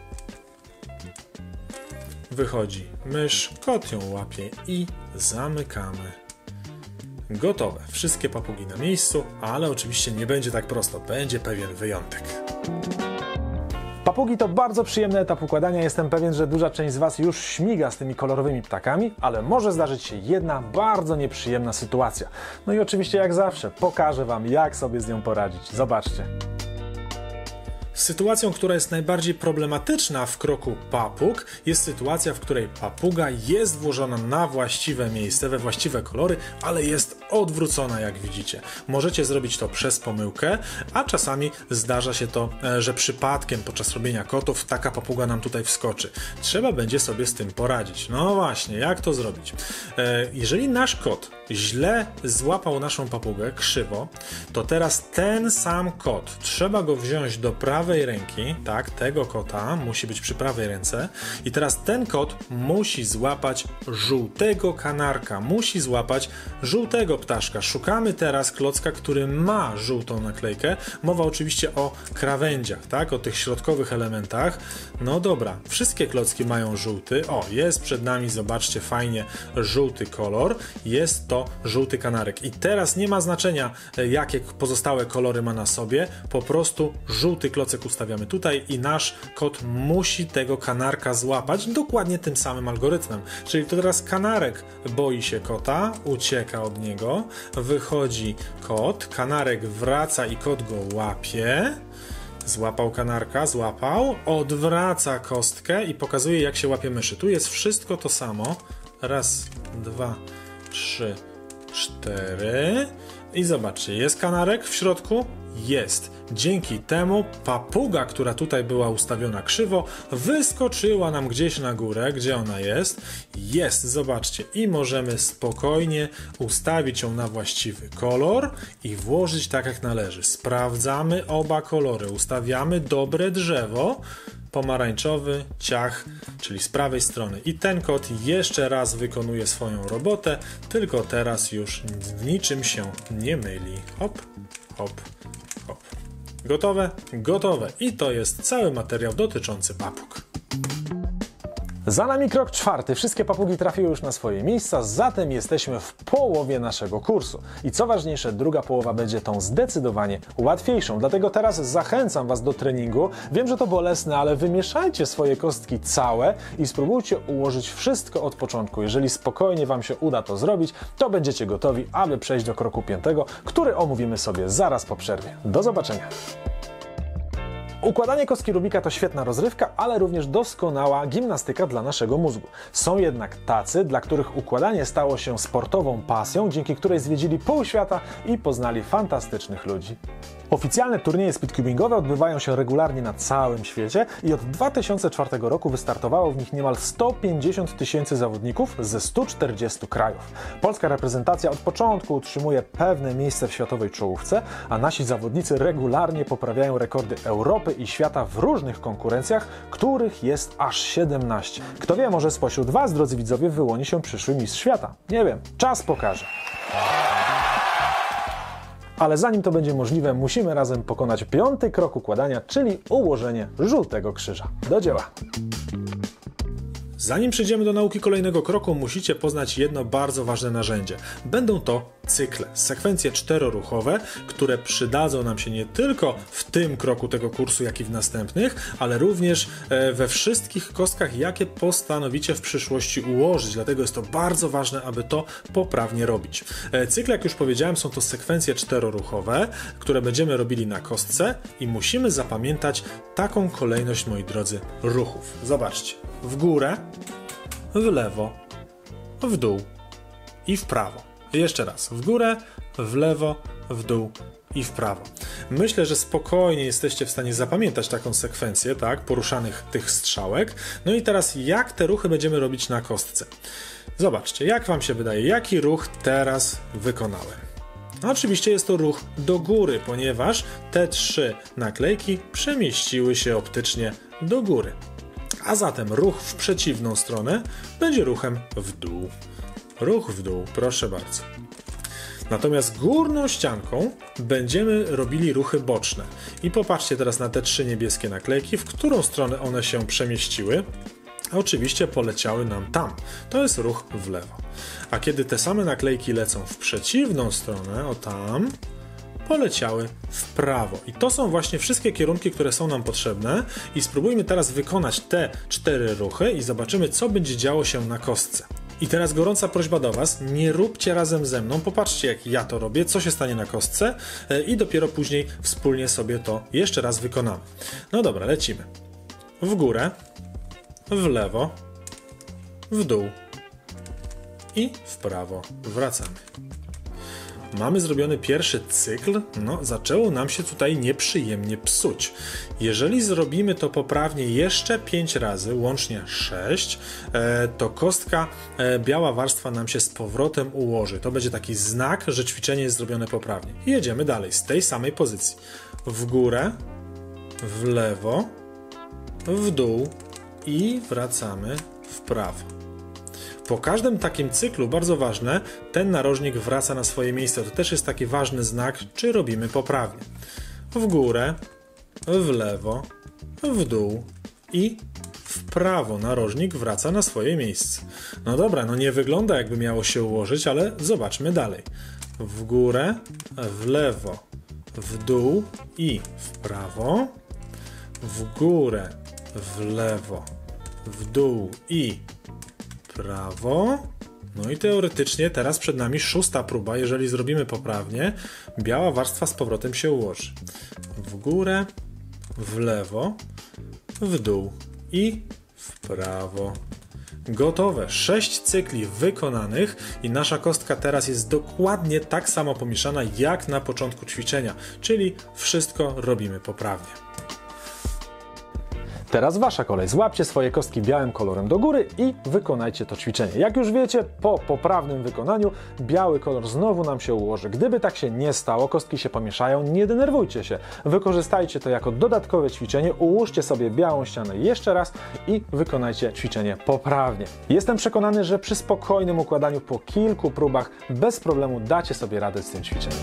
Wychodzi mysz, kot ją łapie i zamykamy. Gotowe. Wszystkie papugi na miejscu, ale oczywiście nie będzie tak prosto. Będzie pewien wyjątek. Papugi to bardzo przyjemny etap układania. Jestem pewien, że duża część z Was już śmiga z tymi kolorowymi ptakami, ale może zdarzyć się jedna bardzo nieprzyjemna sytuacja. No i oczywiście jak zawsze pokażę Wam, jak sobie z nią poradzić. Zobaczcie. Sytuacją, która jest najbardziej problematyczna w kroku papug, jest sytuacja, w której papuga jest włożona na właściwe miejsce, we właściwe kolory, ale jest odwrócona, jak widzicie. Możecie zrobić to przez pomyłkę, a czasami zdarza się to, że przypadkiem podczas robienia kotów taka papuga nam tutaj wskoczy. Trzeba będzie sobie z tym poradzić. No właśnie, jak to zrobić? Jeżeli nasz kot źle złapał naszą papugę krzywo, to teraz ten sam kot, trzeba go wziąć do prawej ręki, tak, tego kota musi być przy prawej ręce i teraz ten kot musi złapać żółtego kanarka, musi złapać żółtego ptaszka. Szukamy teraz klocka, który ma żółtą naklejkę. Mowa oczywiście o krawędziach, tak, o tych środkowych elementach. No dobra, wszystkie klocki mają żółty. O, jest przed nami, zobaczcie, fajnie żółty kolor. Jest to żółty kanarek. I teraz nie ma znaczenia, jakie pozostałe kolory ma na sobie, po prostu żółty klocek ustawiamy tutaj i nasz kot musi tego kanarka złapać dokładnie tym samym algorytmem. Czyli to teraz kanarek boi się kota, ucieka od niego, wychodzi kot, kanarek wraca i kot go łapie. Złapał kanarka, złapał, odwraca kostkę i pokazuje, jak się łapie myszy. Tu jest wszystko to samo. Raz, dwa, trzy, cztery. I zobaczcie, jest kanarek w środku? Jest. Dzięki temu papuga, która tutaj była ustawiona krzywo, wyskoczyła nam gdzieś na górę. Gdzie ona jest? Jest, zobaczcie. I możemy spokojnie ustawić ją na właściwy kolor i włożyć tak, jak należy. Sprawdzamy oba kolory. Ustawiamy dobre drzewo. Pomarańczowy, ciach, czyli z prawej strony. I ten kot jeszcze raz wykonuje swoją robotę, tylko teraz już w niczym się nie myli. Hop, hop, hop. Gotowe? Gotowe. I to jest cały materiał dotyczący papug. Za nami krok czwarty. Wszystkie papugi trafiły już na swoje miejsca, zatem jesteśmy w połowie naszego kursu. I co ważniejsze, druga połowa będzie tą zdecydowanie łatwiejszą. Dlatego teraz zachęcam Was do treningu. Wiem, że to bolesne, ale wymieszajcie swoje kostki całe i spróbujcie ułożyć wszystko od początku. Jeżeli spokojnie Wam się uda to zrobić, to będziecie gotowi, aby przejść do kroku piątego, który omówimy sobie zaraz po przerwie. Do zobaczenia! Układanie kostki Rubika to świetna rozrywka, ale również doskonała gimnastyka dla naszego mózgu. Są jednak tacy, dla których układanie stało się sportową pasją, dzięki której zwiedzili pół świata i poznali fantastycznych ludzi. Oficjalne turnieje speedcubingowe odbywają się regularnie na całym świecie i od dwa tysiące czwartego roku wystartowało w nich niemal sto pięćdziesiąt tysięcy zawodników ze stu czterdziestu krajów. Polska reprezentacja od początku utrzymuje pewne miejsce w światowej czołówce, a nasi zawodnicy regularnie poprawiają rekordy Europy i świata w różnych konkurencjach, których jest aż siedemnaście. Kto wie, może spośród Was, drodzy widzowie, wyłoni się przyszły mistrz świata. Nie wiem, czas pokaże. Ale zanim to będzie możliwe, musimy razem pokonać piąty krok układania, czyli ułożenie żółtego krzyża. Do dzieła! Zanim przejdziemy do nauki kolejnego kroku, musicie poznać jedno bardzo ważne narzędzie. Będą to cykle, sekwencje czteroruchowe, które przydadzą nam się nie tylko w tym kroku tego kursu, jak i w następnych, ale również we wszystkich kostkach, jakie postanowicie w przyszłości ułożyć. Dlatego jest to bardzo ważne, aby to poprawnie robić. Cykle, jak już powiedziałem, są to sekwencje czteroruchowe, które będziemy robili na kostce i musimy zapamiętać taką kolejność, moi drodzy, ruchów. Zobaczcie. W górę, w lewo, w dół i w prawo. Jeszcze raz. W górę, w lewo, w dół i w prawo. Myślę, że spokojnie jesteście w stanie zapamiętać taką sekwencję, tak, poruszanych tych strzałek. No i teraz jak te ruchy będziemy robić na kostce? Zobaczcie, jak Wam się wydaje, jaki ruch teraz wykonałem? No, oczywiście jest to ruch do góry, ponieważ te trzy naklejki przemieściły się optycznie do góry. A zatem ruch w przeciwną stronę będzie ruchem w dół. Ruch w dół, proszę bardzo. Natomiast górną ścianką będziemy robili ruchy boczne. I popatrzcie teraz na te trzy niebieskie naklejki, w którą stronę one się przemieściły. A oczywiście poleciały nam tam. To jest ruch w lewo. A kiedy te same naklejki lecą w przeciwną stronę, o tam, poleciały w prawo. I to są właśnie wszystkie kierunki, które są nam potrzebne. I spróbujmy teraz wykonać te cztery ruchy i zobaczymy, co będzie działo się na kostce. I teraz gorąca prośba do Was, nie róbcie razem ze mną, popatrzcie jak ja to robię, co się stanie na kostce i dopiero później wspólnie sobie to jeszcze raz wykonamy. No dobra, lecimy. W górę, w lewo, w dół i w prawo wracamy. Mamy zrobiony pierwszy cykl, no zaczęło nam się tutaj nieprzyjemnie psuć. Jeżeli zrobimy to poprawnie jeszcze pięć razy, łącznie sześć, to kostka, biała warstwa nam się z powrotem ułoży. To będzie taki znak, że ćwiczenie jest zrobione poprawnie. I jedziemy dalej z tej samej pozycji. W górę, w lewo, w dół i wracamy w prawo. Po każdym takim cyklu, bardzo ważne, ten narożnik wraca na swoje miejsce. To też jest taki ważny znak, czy robimy poprawnie. W górę, w lewo, w dół i w prawo narożnik wraca na swoje miejsce. No dobra, no nie wygląda jakby miało się ułożyć, ale zobaczmy dalej. W górę, w lewo, w dół i w prawo. W górę, w lewo, w dół i prawo. No i teoretycznie teraz przed nami szósta próba. Jeżeli zrobimy poprawnie, biała warstwa z powrotem się ułoży. W górę, w lewo, w dół i w prawo. Gotowe. Sześć cykli wykonanych i nasza kostka teraz jest dokładnie tak samo pomieszana jak na początku ćwiczenia, czyli wszystko robimy poprawnie. Teraz wasza kolej. Złapcie swoje kostki białym kolorem do góry i wykonajcie to ćwiczenie. Jak już wiecie, po poprawnym wykonaniu biały kolor znowu nam się ułoży. Gdyby tak się nie stało, kostki się pomieszają, nie denerwujcie się. Wykorzystajcie to jako dodatkowe ćwiczenie, ułóżcie sobie białą ścianę jeszcze raz i wykonajcie ćwiczenie poprawnie. Jestem przekonany, że przy spokojnym układaniu po kilku próbach bez problemu dacie sobie radę z tym ćwiczeniem.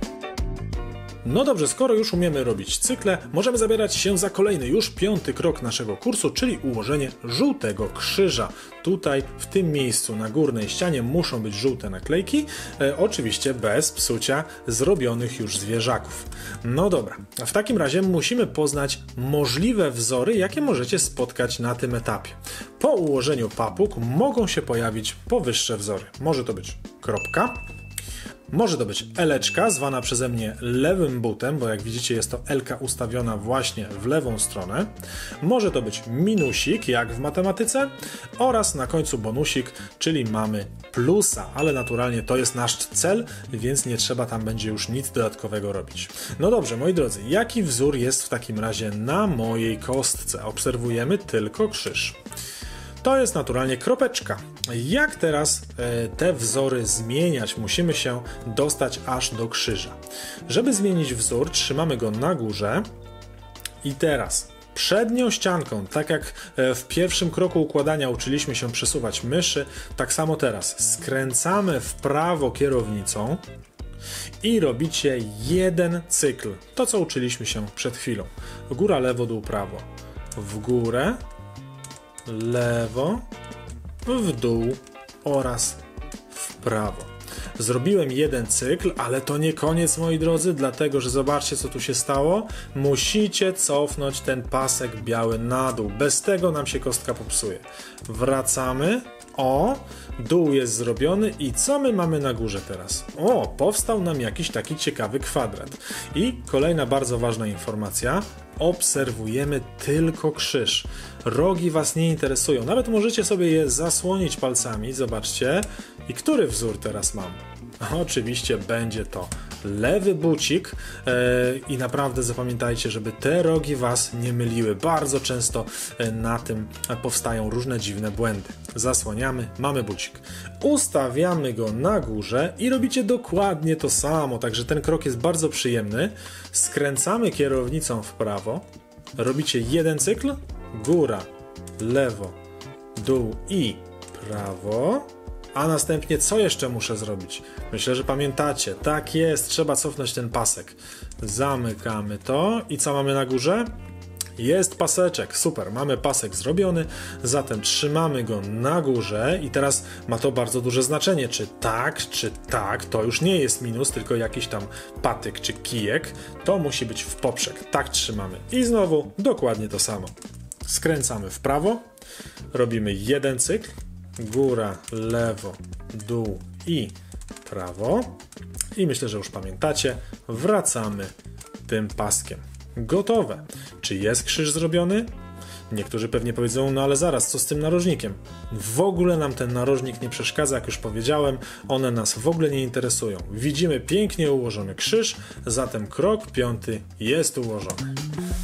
No dobrze, skoro już umiemy robić cykle, możemy zabierać się za kolejny, już piąty krok naszego kursu, czyli ułożenie żółtego krzyża. Tutaj, w tym miejscu, na górnej ścianie muszą być żółte naklejki, e, oczywiście bez psucia zrobionych już zwierzaków. No dobra, w takim razie musimy poznać możliwe wzory, jakie możecie spotkać na tym etapie. Po ułożeniu papug mogą się pojawić powyższe wzory. Może to być kropka, może to być eleczka, zwana przeze mnie lewym butem, bo jak widzicie jest to elka ustawiona właśnie w lewą stronę. Może to być minusik, jak w matematyce, oraz na końcu bonusik, czyli mamy plusa, ale naturalnie to jest nasz cel, więc nie trzeba tam będzie już nic dodatkowego robić. No dobrze, moi drodzy, jaki wzór jest w takim razie na mojej kostce? Obserwujemy tylko krzyż. To jest naturalnie kropeczka. Jak teraz e, te wzory zmieniać? Musimy się dostać aż do krzyża. Żeby zmienić wzór, trzymamy go na górze i teraz przednią ścianką, tak jak w pierwszym kroku układania uczyliśmy się przesuwać myszy, tak samo teraz skręcamy w prawo kierownicą i robicie jeden cykl. To, co uczyliśmy się przed chwilą. Góra, lewo, dół, prawo. W górę, lewo, w dół oraz w prawo. Zrobiłem jeden cykl, ale to nie koniec, moi drodzy, dlatego że zobaczcie, co tu się stało. Musicie cofnąć ten pasek biały na dół. Bez tego nam się kostka popsuje. Wracamy. O, dół jest zrobiony i co my mamy na górze teraz? O, powstał nam jakiś taki ciekawy kwadrat. I kolejna bardzo ważna informacja. Obserwujemy tylko krzyż. Rogi was nie interesują. Nawet możecie sobie je zasłonić palcami. Zobaczcie. I który wzór teraz mam? Oczywiście będzie to lewy bucik yy, i naprawdę zapamiętajcie, żeby te rogi was nie myliły. Bardzo często yy, na tym powstają różne dziwne błędy. Zasłaniamy, mamy bucik. Ustawiamy go na górze i robicie dokładnie to samo, także ten krok jest bardzo przyjemny. Skręcamy kierownicą w prawo, robicie jeden cykl, góra, lewo, dół i prawo. A następnie co jeszcze muszę zrobić? Myślę, że pamiętacie. Tak jest, trzeba cofnąć ten pasek. Zamykamy to i co mamy na górze? Jest paseczek, super, mamy pasek zrobiony, zatem trzymamy go na górze i teraz ma to bardzo duże znaczenie, czy tak, czy tak, to już nie jest minus, tylko jakiś tam patyk czy kijek, to musi być w poprzek, tak trzymamy i znowu dokładnie to samo. Skręcamy w prawo, robimy jeden cykl, góra, lewo, dół i prawo. I myślę, że już pamiętacie, wracamy tym paskiem. Gotowe. Czy jest krzyż zrobiony? Niektórzy pewnie powiedzą, no ale zaraz, co z tym narożnikiem? W ogóle nam ten narożnik nie przeszkadza, jak już powiedziałem, one nas w ogóle nie interesują. Widzimy pięknie ułożony krzyż, zatem krok piąty jest ułożony.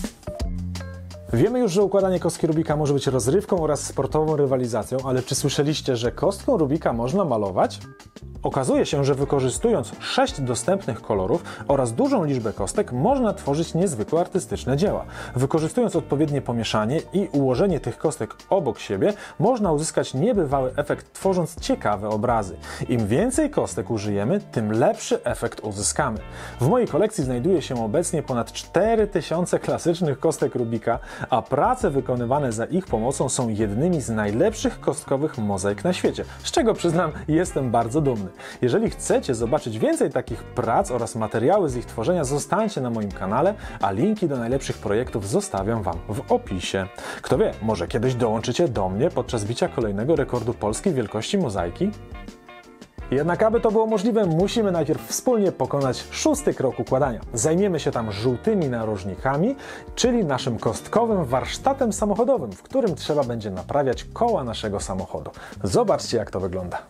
Wiemy już, że układanie kostki Rubika może być rozrywką oraz sportową rywalizacją, ale czy słyszeliście, że kostką Rubika można malować? Okazuje się, że wykorzystując sześć dostępnych kolorów oraz dużą liczbę kostek można tworzyć niezwykle artystyczne dzieła. Wykorzystując odpowiednie pomieszanie i ułożenie tych kostek obok siebie można uzyskać niebywały efekt, tworząc ciekawe obrazy. Im więcej kostek użyjemy, tym lepszy efekt uzyskamy. W mojej kolekcji znajduje się obecnie ponad cztery tysiące klasycznych kostek Rubika, a prace wykonywane za ich pomocą są jednymi z najlepszych kostkowych mozaik na świecie, z czego przyznam, jestem bardzo dumny. Jeżeli chcecie zobaczyć więcej takich prac oraz materiały z ich tworzenia, zostańcie na moim kanale, a linki do najlepszych projektów zostawiam Wam w opisie. Kto wie, może kiedyś dołączycie do mnie podczas bicia kolejnego rekordu Polski wielkości mozaiki? Jednak aby to było możliwe, musimy najpierw wspólnie pokonać szósty krok układania. Zajmiemy się tam żółtymi narożnikami, czyli naszym kostkowym warsztatem samochodowym, w którym trzeba będzie naprawiać koła naszego samochodu. Zobaczcie, jak to wygląda.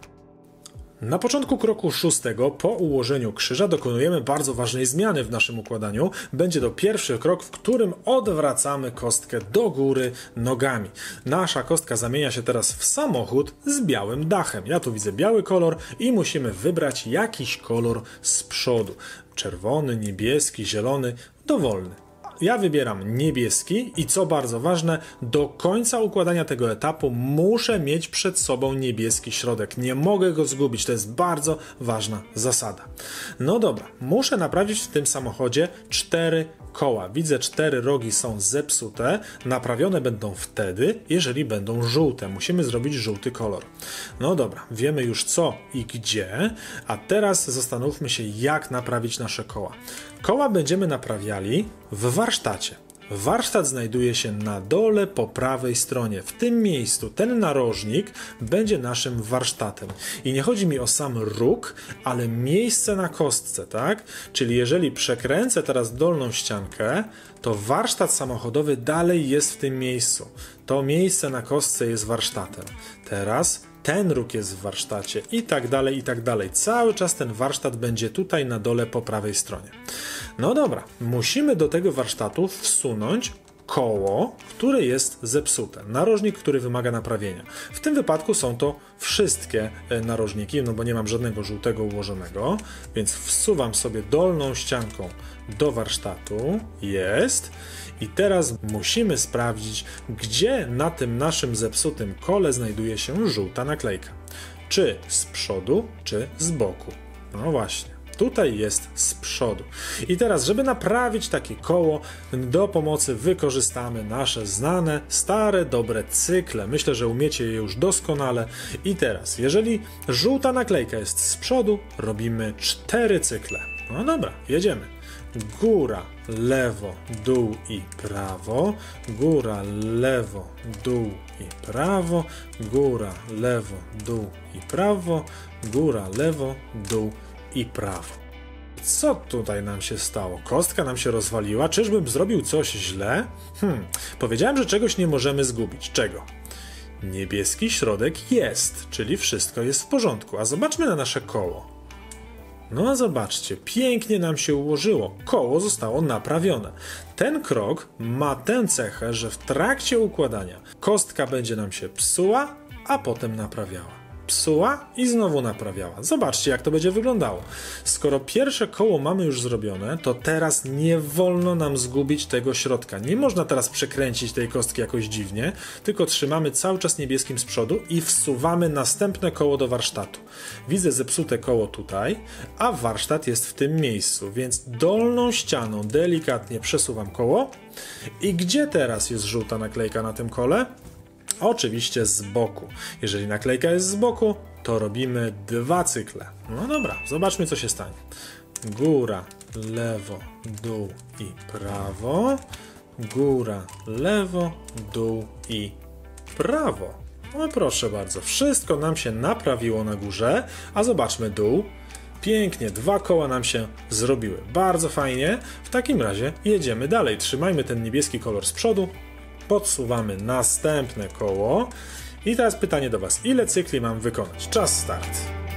Na początku kroku szóstego, po ułożeniu krzyża, dokonujemy bardzo ważnej zmiany w naszym układaniu. Będzie to pierwszy krok, w którym odwracamy kostkę do góry nogami. Nasza kostka zamienia się teraz w samochód z białym dachem. Ja tu widzę biały kolor i musimy wybrać jakiś kolor z przodu. Czerwony, niebieski, zielony, dowolny. Ja wybieram niebieski i co bardzo ważne, do końca układania tego etapu muszę mieć przed sobą niebieski środek. Nie mogę go zgubić, to jest bardzo ważna zasada. No dobra, muszę naprawić w tym samochodzie cztery koła. Widzę, cztery rogi są zepsute, naprawione będą wtedy, jeżeli będą żółte. Musimy zrobić żółty kolor. No dobra, wiemy już co i gdzie, a teraz zastanówmy się, jak naprawić nasze koła. Koła będziemy naprawiali w warsztacie. Warsztat znajduje się na dole po prawej stronie. W tym miejscu ten narożnik będzie naszym warsztatem. I nie chodzi mi o sam róg, ale miejsce na kostce, tak? Czyli jeżeli przekręcę teraz dolną ściankę, to warsztat samochodowy dalej jest w tym miejscu. To miejsce na kostce jest warsztatem. Teraz ten róg jest w warsztacie i tak dalej, i tak dalej. Cały czas ten warsztat będzie tutaj na dole po prawej stronie. No dobra, musimy do tego warsztatu wsunąć koło, które jest zepsute. Narożnik, który wymaga naprawienia. W tym wypadku są to wszystkie narożniki, no bo nie mam żadnego żółtego ułożonego, więc wsuwam sobie dolną ścianką do warsztatu. Jest. I teraz musimy sprawdzić, gdzie na tym naszym zepsutym kole znajduje się żółta naklejka. Czy z przodu, czy z boku. No właśnie. Tutaj jest z przodu. I teraz, żeby naprawić takie koło, do pomocy wykorzystamy nasze znane, stare, dobre cykle. Myślę, że umiecie je już doskonale. I teraz, jeżeli żółta naklejka jest z przodu, robimy cztery cykle. No dobra, jedziemy. Góra, lewo, dół i prawo, góra, lewo, dół i prawo, góra, lewo, dół i prawo, góra, lewo, dół i prawo. Co tutaj nam się stało? Kostka nam się rozwaliła? Czyżbym zrobił coś źle? Hmm, powiedziałem, że czegoś nie możemy zgubić. Czego? Niebieski środek jest, czyli wszystko jest w porządku. A zobaczmy na nasze koło. No a zobaczcie, pięknie nam się ułożyło. Koło zostało naprawione. Ten krok ma tę cechę, że w trakcie układania kostka będzie nam się psuła, a potem naprawiała. Psuła i znowu naprawiała. Zobaczcie, jak to będzie wyglądało. Skoro pierwsze koło mamy już zrobione, to teraz nie wolno nam zgubić tego środka. Nie można teraz przekręcić tej kostki jakoś dziwnie, tylko trzymamy cały czas niebieskim z przodu i wsuwamy następne koło do warsztatu. Widzę zepsute koło tutaj, a warsztat jest w tym miejscu, więc dolną ścianą delikatnie przesuwam koło. I gdzie teraz jest żółta naklejka na tym kole? Oczywiście z boku. Jeżeli naklejka jest z boku, to robimy dwa cykle. No dobra, zobaczmy, co się stanie. Góra, lewo, dół i prawo. Góra, lewo, dół i prawo. No proszę bardzo, wszystko nam się naprawiło na górze, a zobaczmy dół. Pięknie, dwa koła nam się zrobiły. Bardzo fajnie. W takim razie jedziemy dalej. Trzymajmy ten niebieski kolor z przodu. Podsuwamy następne koło. I teraz pytanie do Was. Ile cykli mam wykonać? Czas start.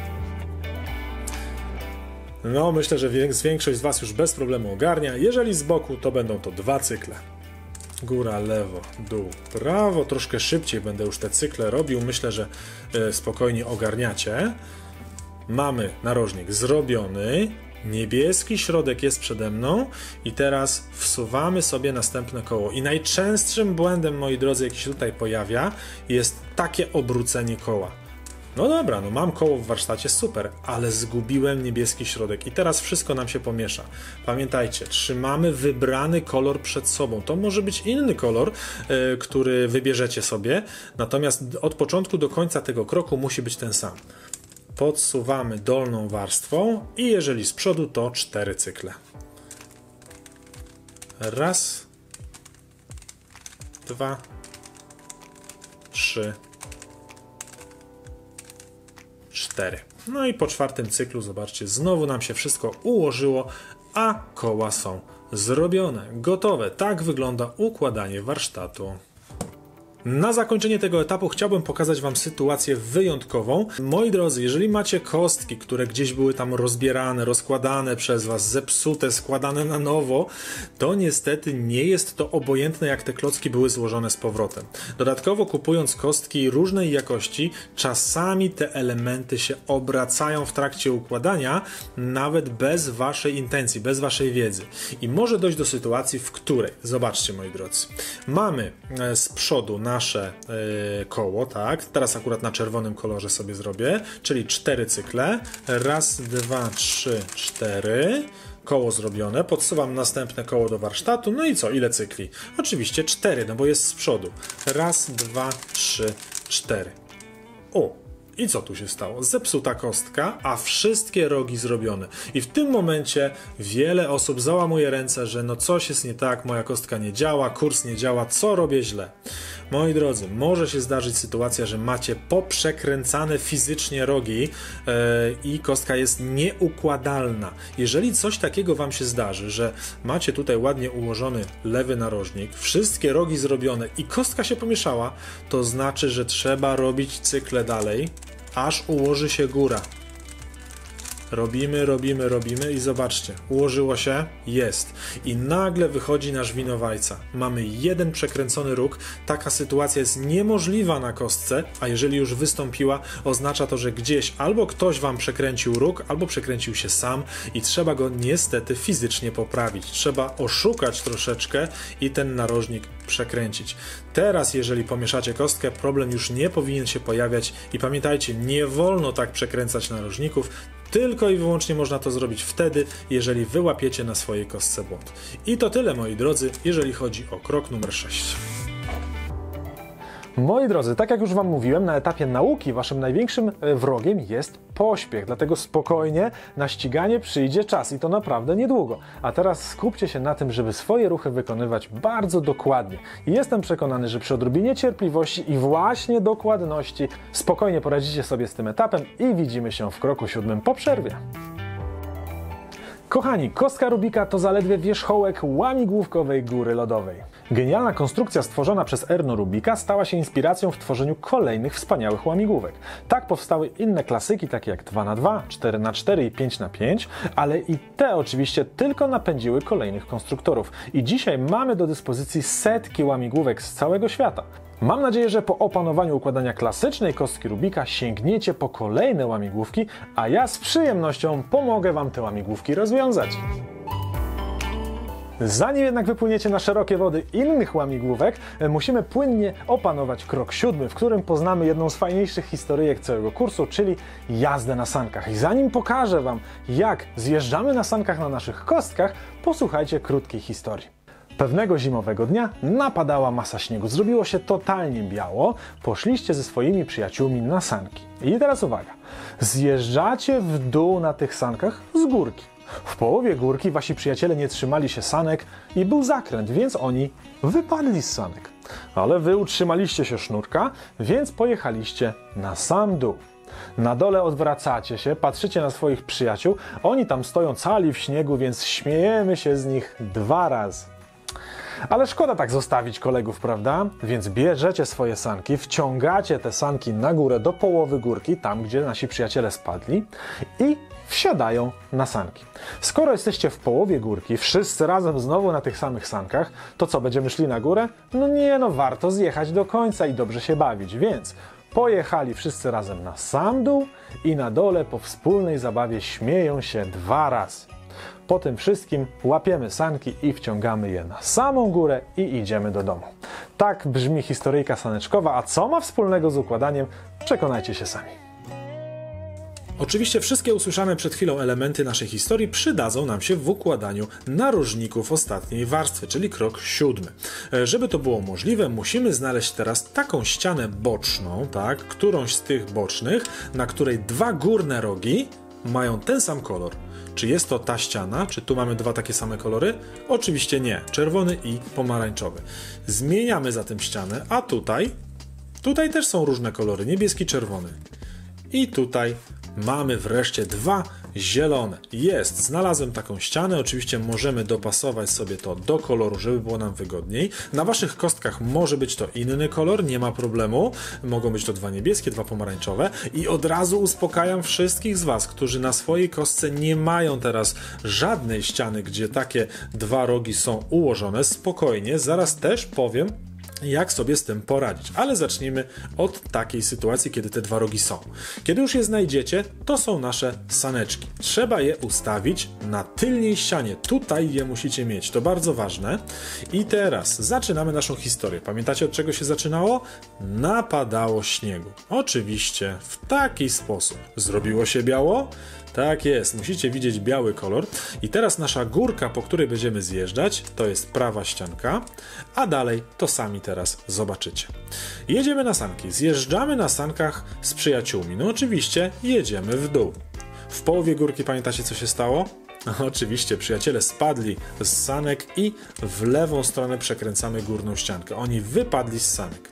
No, myślę, że większość z Was już bez problemu ogarnia. Jeżeli z boku, to będą to dwa cykle. Góra, lewo, dół, prawo. Troszkę szybciej będę już te cykle robił. Myślę, że y, spokojnie ogarniacie. Mamy narożnik zrobiony. Niebieski środek jest przede mną i teraz wsuwamy sobie następne koło. I najczęstszym błędem, moi drodzy, jaki się tutaj pojawia, jest takie obrócenie koła. No dobra, no mam koło w warsztacie, super, ale zgubiłem niebieski środek i teraz wszystko nam się pomiesza. Pamiętajcie, trzymamy wybrany kolor przed sobą. To może być inny kolor, yy, który wybierzecie sobie, natomiast od początku do końca tego kroku musi być ten sam. Podsuwamy dolną warstwą i jeżeli z przodu, to cztery cykle. Raz, dwa, trzy, cztery. No i po czwartym cyklu, zobaczcie, znowu nam się wszystko ułożyło, a koła są zrobione, gotowe. Tak wygląda układanie warsztatu. Na zakończenie tego etapu chciałbym pokazać Wam sytuację wyjątkową. Moi drodzy, jeżeli macie kostki, które gdzieś były tam rozbierane, rozkładane przez Was, zepsute, składane na nowo, to niestety nie jest to obojętne, jak te klocki były złożone z powrotem. Dodatkowo kupując kostki różnej jakości, czasami te elementy się obracają w trakcie układania, nawet bez Waszej intencji, bez Waszej wiedzy. I może dojść do sytuacji, w której, zobaczcie moi drodzy, mamy z przodu na nasze yy, koło, tak? Teraz akurat na czerwonym kolorze sobie zrobię, czyli cztery cykle. Raz, dwa, trzy, cztery. Koło zrobione. Podsuwam następne koło do warsztatu. No i co? Ile cykli? Oczywiście cztery, no bo jest z przodu. Raz, dwa, trzy, cztery. O! I co tu się stało? Zepsuta kostka, a wszystkie rogi zrobione. I w tym momencie wiele osób załamuje ręce, że no coś jest nie tak, moja kostka nie działa, kurs nie działa, co robię źle? Moi drodzy, może się zdarzyć sytuacja, że macie poprzekręcane fizycznie rogi yy, i kostka jest nieukładalna. Jeżeli coś takiego Wam się zdarzy, że macie tutaj ładnie ułożony lewy narożnik, wszystkie rogi zrobione i kostka się pomieszała, to znaczy, że trzeba robić cykle dalej, aż ułoży się góra. Robimy, robimy, robimy i zobaczcie, ułożyło się? Jest. I nagle wychodzi nasz winowajca. Mamy jeden przekręcony róg, taka sytuacja jest niemożliwa na kostce, a jeżeli już wystąpiła, oznacza to, że gdzieś albo ktoś Wam przekręcił róg, albo przekręcił się sam i trzeba go niestety fizycznie poprawić. Trzeba oszukać troszeczkę i ten narożnik przekręcić. Teraz, jeżeli pomieszacie kostkę, problem już nie powinien się pojawiać i pamiętajcie, nie wolno tak przekręcać narożników, tylko i wyłącznie można to zrobić wtedy, jeżeli wyłapiecie na swojej kostce błąd. I to tyle, moi drodzy, jeżeli chodzi o krok numer sześć. Moi drodzy, tak jak już Wam mówiłem, na etapie nauki Waszym największym wrogiem jest pośpiech, dlatego spokojnie, na ściganie przyjdzie czas i to naprawdę niedługo. A teraz skupcie się na tym, żeby swoje ruchy wykonywać bardzo dokładnie. I jestem przekonany, że przy odrobinie cierpliwości i właśnie dokładności spokojnie poradzicie sobie z tym etapem i widzimy się w kroku siódmym po przerwie. Kochani, kostka Rubika to zaledwie wierzchołek łamigłówkowej góry lodowej. Genialna konstrukcja stworzona przez Erno Rubika stała się inspiracją w tworzeniu kolejnych wspaniałych łamigłówek. Tak powstały inne klasyki, takie jak dwa na dwa, cztery na cztery i pięć na pięć, ale i te oczywiście tylko napędziły kolejnych konstruktorów. I dzisiaj mamy do dyspozycji setki łamigłówek z całego świata. Mam nadzieję, że po opanowaniu układania klasycznej kostki Rubika sięgniecie po kolejne łamigłówki, a ja z przyjemnością pomogę Wam te łamigłówki rozwiązać. Zanim jednak wypłyniecie na szerokie wody innych łamigłówek, musimy płynnie opanować krok siódmy, w którym poznamy jedną z fajniejszych historyjek całego kursu, czyli jazdę na sankach. I zanim pokażę Wam, jak zjeżdżamy na sankach na naszych kostkach, posłuchajcie krótkiej historii. Pewnego zimowego dnia napadała masa śniegu, zrobiło się totalnie biało, poszliście ze swoimi przyjaciółmi na sanki. I teraz uwaga, zjeżdżacie w dół na tych sankach z górki. W połowie górki wasi przyjaciele nie trzymali się sanek i był zakręt, więc oni wypadli z sanek. Ale wy utrzymaliście się sznurka, więc pojechaliście na sam dół. Na dole odwracacie się, patrzycie na swoich przyjaciół, oni tam stoją cali w śniegu, więc śmiejemy się z nich dwa razy. Ale szkoda tak zostawić kolegów, prawda? Więc bierzecie swoje sanki, wciągacie te sanki na górę do połowy górki, tam gdzie nasi przyjaciele spadli i wsiadają na sanki. Skoro jesteście w połowie górki, wszyscy razem znowu na tych samych sankach, to co, będziemy szli na górę? No nie, no warto zjechać do końca i dobrze się bawić, więc pojechali wszyscy razem na sam dół i na dole po wspólnej zabawie śmieją się dwa razy. Po tym wszystkim łapiemy sanki i wciągamy je na samą górę i idziemy do domu. Tak brzmi historyjka saneczkowa, a co ma wspólnego z układaniem? Przekonajcie się sami. Oczywiście wszystkie usłyszane przed chwilą elementy naszej historii przydadzą nam się w układaniu narożników ostatniej warstwy, czyli krok siódmy. Żeby to było możliwe, musimy znaleźć teraz taką ścianę boczną, tak, którąś z tych bocznych, na której dwa górne rogi mają ten sam kolor. Czy jest to ta ściana? Czy tu mamy dwa takie same kolory? Oczywiście nie. Czerwony i pomarańczowy. Zmieniamy zatem ścianę, a tutaj, tutaj też są różne kolory. Niebieski, czerwony. I tutaj mamy wreszcie dwa zielone. Jest, znalazłem taką ścianę, oczywiście możemy dopasować sobie to do koloru, żeby było nam wygodniej. Na waszych kostkach może być to inny kolor, nie ma problemu. Mogą być to dwa niebieskie, dwa pomarańczowe. I od razu uspokajam wszystkich z was, którzy na swojej kostce nie mają teraz żadnej ściany, gdzie takie dwa rogi są ułożone. Spokojnie, zaraz też powiem, jak sobie z tym poradzić. Ale zacznijmy od takiej sytuacji, kiedy te dwa rogi są. Kiedy już je znajdziecie, to są nasze saneczki. Trzeba je ustawić na tylnej ścianie. Tutaj je musicie mieć. To bardzo ważne. I teraz zaczynamy naszą historię. Pamiętacie, od czego się zaczynało? Napadało śniegu. Oczywiście w taki sposób. Zrobiło się biało? Tak jest, musicie widzieć biały kolor. I teraz nasza górka, po której będziemy zjeżdżać, to jest prawa ścianka, a dalej to sami teraz zobaczycie. Jedziemy na sanki, zjeżdżamy na sankach z przyjaciółmi. No oczywiście jedziemy w dół. W połowie górki pamiętacie, co się stało? Oczywiście przyjaciele spadli z sanek i w lewą stronę przekręcamy górną ściankę. Oni wypadli z sanek.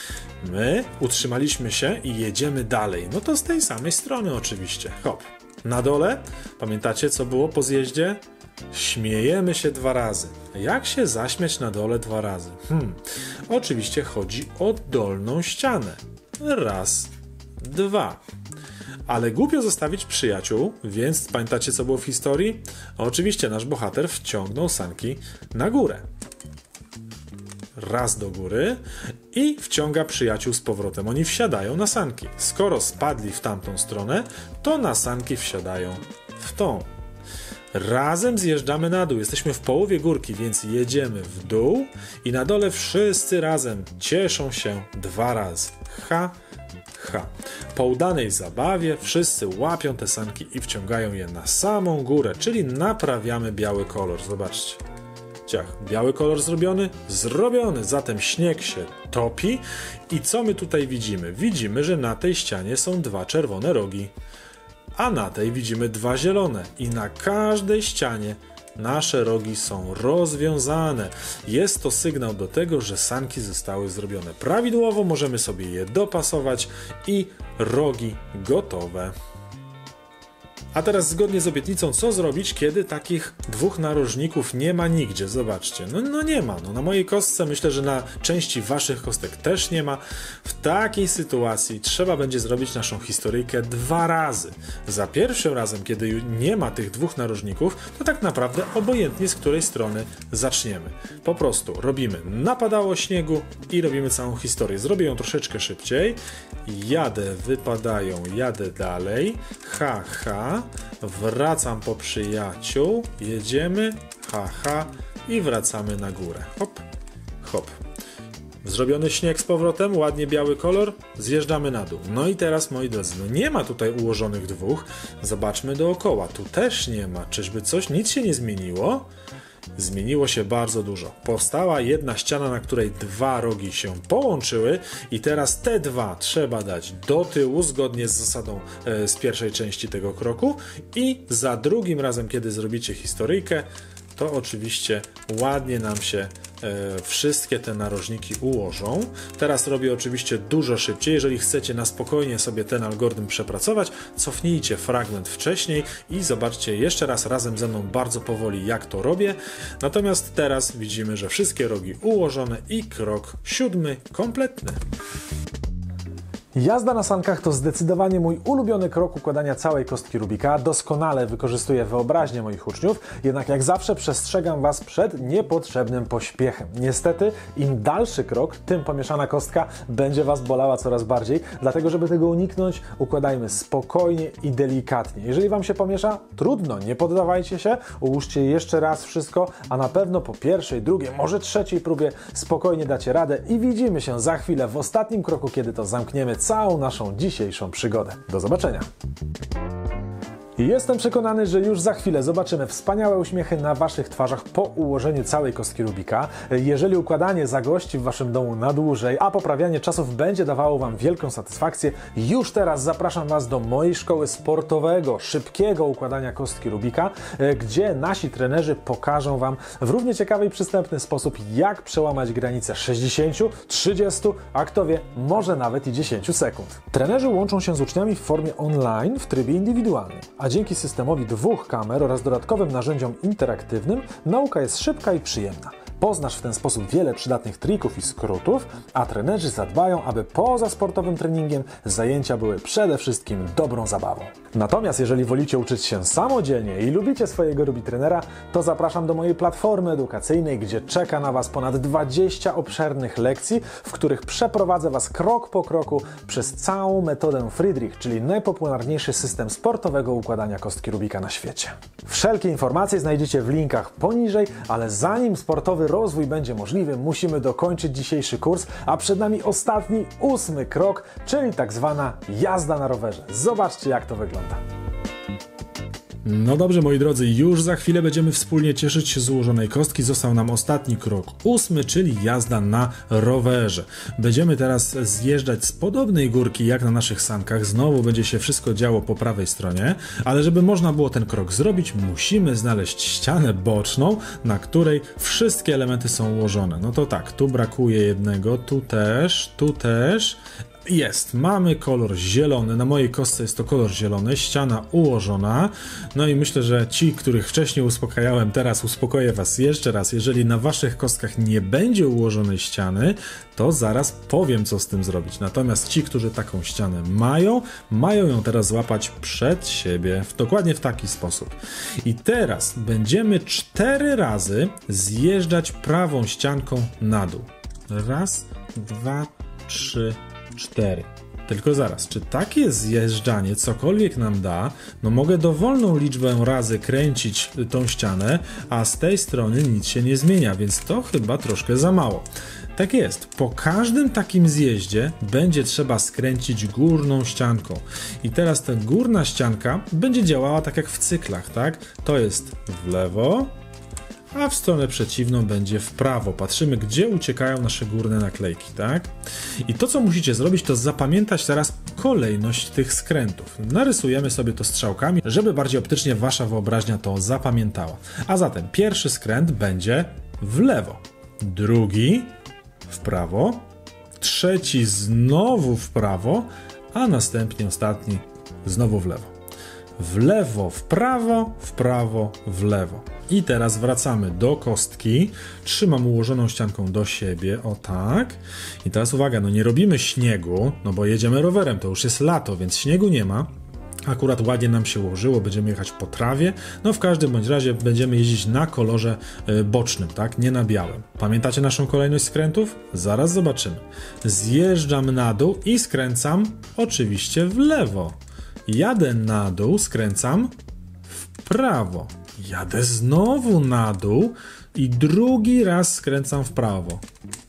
My utrzymaliśmy się i jedziemy dalej. No to z tej samej strony oczywiście. Hop. Na dole, pamiętacie, co było po zjeździe? Śmiejemy się dwa razy. Jak się zaśmiać na dole dwa razy? Hmm. Oczywiście chodzi o dolną ścianę. Raz, dwa. Ale głupio zostawić przyjaciół, więc pamiętacie, co było w historii? Oczywiście nasz bohater wciągnął sanki na górę. Raz do góry i wciąga przyjaciół z powrotem. Oni wsiadają na sanki. Skoro spadli w tamtą stronę, to na sanki wsiadają w tą. Razem zjeżdżamy na dół. Jesteśmy w połowie górki, więc jedziemy w dół i na dole wszyscy razem cieszą się dwa razy. Ha, ha. Po udanej zabawie wszyscy łapią te sanki i wciągają je na samą górę, czyli naprawiamy biały kolor. Zobaczcie. Ciach, biały kolor zrobiony? Zrobiony, zatem śnieg się topi i co my tutaj widzimy? Widzimy, że na tej ścianie są dwa czerwone rogi, a na tej widzimy dwa zielone i na każdej ścianie nasze rogi są rozwiązane. Jest to sygnał do tego, że sanki zostały zrobione prawidłowo, możemy sobie je dopasować i rogi gotowe. A teraz zgodnie z obietnicą, co zrobić, kiedy takich dwóch narożników nie ma nigdzie? Zobaczcie, no, no nie ma. No, na mojej kostce, myślę, że na części waszych kostek też nie ma. W takiej sytuacji trzeba będzie zrobić naszą historyjkę dwa razy. Za pierwszym razem, kiedy nie ma tych dwóch narożników, to tak naprawdę obojętnie z której strony zaczniemy. Po prostu robimy napadało śniegu i robimy całą historię. Zrobię ją troszeczkę szybciej. Jadę, wypadają, jadę dalej. Ha, ha. Wracam po przyjaciół, jedziemy, haha i wracamy na górę. Hop, hop. Zrobiony śnieg z powrotem, ładnie biały kolor, zjeżdżamy na dół. No i teraz, moi drodzy, no nie ma tutaj ułożonych dwóch. Zobaczmy dookoła, tu też nie ma. Czyżby coś, nic się nie zmieniło? zmieniło się bardzo dużo. Powstała jedna ściana, na której dwa rogi się połączyły i teraz te dwa trzeba dać do tyłu, zgodnie z zasadą e, z pierwszej części tego kroku i za drugim razem, kiedy zrobicie historyjkę, to oczywiście ładnie nam się e, wszystkie te narożniki ułożą. Teraz robię oczywiście dużo szybciej. Jeżeli chcecie na spokojnie sobie ten algorytm przepracować, cofnijcie fragment wcześniej i zobaczcie jeszcze raz razem ze mną bardzo powoli, jak to robię. Natomiast teraz widzimy, że wszystkie rogi ułożone i krok siódmy kompletny. Jazda na sankach to zdecydowanie mój ulubiony krok układania całej kostki Rubika. Doskonale wykorzystuję wyobraźnię moich uczniów, jednak jak zawsze przestrzegam Was przed niepotrzebnym pośpiechem. Niestety, im dalszy krok, tym pomieszana kostka będzie Was bolała coraz bardziej, dlatego żeby tego uniknąć, układajmy spokojnie i delikatnie. Jeżeli Wam się pomiesza, trudno, nie poddawajcie się, ułóżcie jeszcze raz wszystko, a na pewno po pierwszej, drugiej, może trzeciej próbie spokojnie dacie radę i widzimy się za chwilę w ostatnim kroku, kiedy to zamkniemy całą naszą dzisiejszą przygodę. Do zobaczenia! I jestem przekonany, że już za chwilę zobaczymy wspaniałe uśmiechy na Waszych twarzach po ułożeniu całej kostki Rubika. Jeżeli układanie zagości w Waszym domu na dłużej, a poprawianie czasów będzie dawało Wam wielką satysfakcję, już teraz zapraszam Was do mojej szkoły sportowego, szybkiego układania kostki Rubika, gdzie nasi trenerzy pokażą Wam w równie ciekawy i przystępny sposób, jak przełamać granicę sześćdziesięciu, trzydziestu, a kto wie, może nawet i dziesięciu sekund. Trenerzy łączą się z uczniami w formie online w trybie indywidualnym. A dzięki systemowi dwóch kamer oraz dodatkowym narzędziom interaktywnym nauka jest szybka i przyjemna. Poznasz w ten sposób wiele przydatnych trików i skrótów, a trenerzy zadbają, aby poza sportowym treningiem zajęcia były przede wszystkim dobrą zabawą. Natomiast jeżeli wolicie uczyć się samodzielnie i lubicie swojego Rubitrenera, to zapraszam do mojej platformy edukacyjnej, gdzie czeka na Was ponad dwadzieścia obszernych lekcji, w których przeprowadzę Was krok po kroku przez całą metodę Friedrich, czyli najpopularniejszy system sportowego układania kostki Rubika na świecie. Wszelkie informacje znajdziecie w linkach poniżej, ale zanim sportowy rozwój będzie możliwy, musimy dokończyć dzisiejszy kurs, a przed nami ostatni, ósmy krok, czyli tak zwana jazda na rowerze. Zobaczcie, jak to wygląda. No dobrze, moi drodzy, już za chwilę będziemy wspólnie cieszyć się z ułożonej kostki. Został nam ostatni krok, ósmy, czyli jazda na rowerze. Będziemy teraz zjeżdżać z podobnej górki jak na naszych sankach. Znowu będzie się wszystko działo po prawej stronie, ale żeby można było ten krok zrobić, musimy znaleźć ścianę boczną, na której wszystkie elementy są ułożone. No to tak, tu brakuje jednego, tu też, tu też. Jest, mamy kolor zielony, na mojej kostce jest to kolor zielony, ściana ułożona, no i myślę, że ci, których wcześniej uspokajałem, teraz uspokoję Was jeszcze raz. Jeżeli na Waszych kostkach nie będzie ułożonej ściany, to zaraz powiem, co z tym zrobić. Natomiast ci, którzy taką ścianę mają, mają ją teraz złapać przed siebie, w, dokładnie w taki sposób. I teraz będziemy cztery razy zjeżdżać prawą ścianką na dół. Raz, dwa, trzy, cztery. Tylko zaraz, czy takie zjeżdżanie cokolwiek nam da? No mogę dowolną liczbę razy kręcić tą ścianę, a z tej strony nic się nie zmienia, więc to chyba troszkę za mało. Tak jest, po każdym takim zjeździe będzie trzeba skręcić górną ścianką. I teraz ta górna ścianka będzie działała tak jak w cyklach, tak? To jest w lewo, a w stronę przeciwną będzie w prawo. Patrzymy, gdzie uciekają nasze górne naklejki, tak? I to, co musicie zrobić, to zapamiętać teraz kolejność tych skrętów. Narysujemy sobie to strzałkami, żeby bardziej optycznie Wasza wyobraźnia to zapamiętała. A zatem pierwszy skręt będzie w lewo, drugi w prawo, trzeci znowu w prawo, a następnie ostatni znowu w lewo. W lewo, w prawo, w prawo, w lewo. I teraz wracamy do kostki, trzymam ułożoną ścianką do siebie, o tak. I teraz uwaga, no nie robimy śniegu, no bo jedziemy rowerem, to już jest lato, więc śniegu nie ma. Akurat ładnie nam się ułożyło, będziemy jechać po trawie, no w każdym bądź razie będziemy jeździć na kolorze bocznym, tak, nie na białym. Pamiętacie naszą kolejność skrętów? Zaraz zobaczymy. Zjeżdżam na dół i skręcam oczywiście w lewo. Jadę na dół, skręcam w prawo. Jadę znowu na dół i drugi raz skręcam w prawo.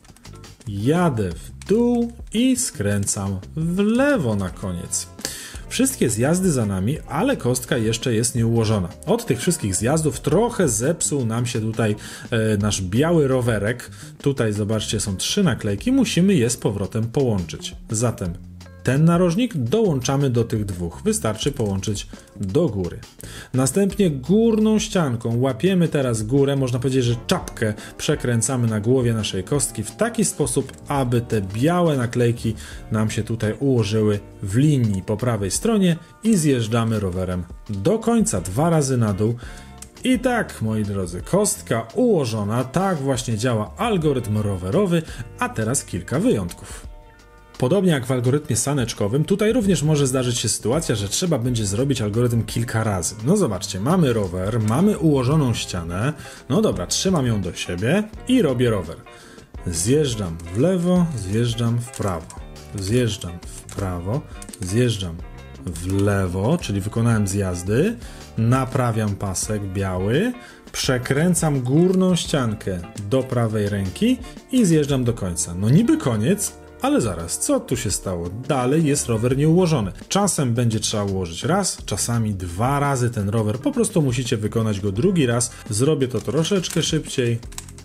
Jadę w dół i skręcam w lewo na koniec. Wszystkie zjazdy za nami, ale kostka jeszcze jest nieułożona. Od tych wszystkich zjazdów trochę zepsuł nam się tutaj e, nasz biały rowerek. Tutaj zobaczcie, są trzy naklejki, musimy je z powrotem połączyć. Zatem ten narożnik dołączamy do tych dwóch. Wystarczy połączyć do góry. Następnie górną ścianką łapiemy teraz górę, można powiedzieć, że czapkę przekręcamy na głowie naszej kostki w taki sposób, aby te białe naklejki nam się tutaj ułożyły w linii po prawej stronie i zjeżdżamy rowerem do końca, dwa razy na dół. I tak, moi drodzy, kostka ułożona, tak właśnie działa algorytm rowerowy, a teraz kilka wyjątków. Podobnie jak w algorytmie saneczkowym, tutaj również może zdarzyć się sytuacja, że trzeba będzie zrobić algorytm kilka razy. No zobaczcie, mamy rower, mamy ułożoną ścianę, no dobra, trzymam ją do siebie i robię rower. Zjeżdżam w lewo, zjeżdżam w prawo, zjeżdżam w prawo, zjeżdżam w lewo, czyli wykonałem zjazdy, naprawiam pasek biały, przekręcam górną ściankę do prawej ręki i zjeżdżam do końca. No niby koniec, ale zaraz, co tu się stało? Dalej jest rower nieułożony. Czasem będzie trzeba ułożyć raz, czasami dwa razy ten rower. Po prostu musicie wykonać go drugi raz. Zrobię to troszeczkę szybciej.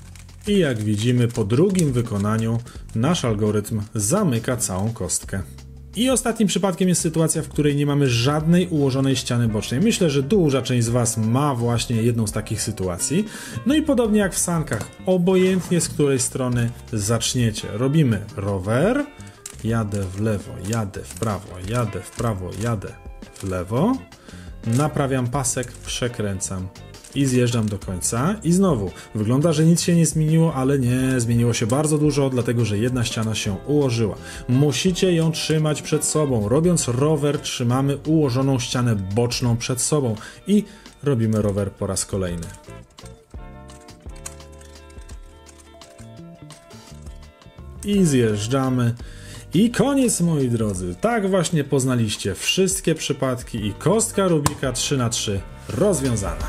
I jak widzimy, po drugim wykonaniu nasz algorytm zamyka całą kostkę. I ostatnim przypadkiem jest sytuacja, w której nie mamy żadnej ułożonej ściany bocznej. Myślę, że duża część z Was ma właśnie jedną z takich sytuacji. No i podobnie jak w sankach, obojętnie z której strony zaczniecie. Robimy rower, jadę w lewo, jadę w prawo, jadę w prawo, jadę w lewo, naprawiam pasek, przekręcam i zjeżdżam do końca i znowu wygląda, że nic się nie zmieniło, ale nie, zmieniło się bardzo dużo, dlatego że jedna ściana się ułożyła. Musicie ją trzymać przed sobą. Robiąc rower trzymamy ułożoną ścianę boczną przed sobą i robimy rower po raz kolejny. I zjeżdżamy. I koniec, moi drodzy. Tak właśnie poznaliście wszystkie przypadki i kostka Rubika trzy na trzy rozwiązana.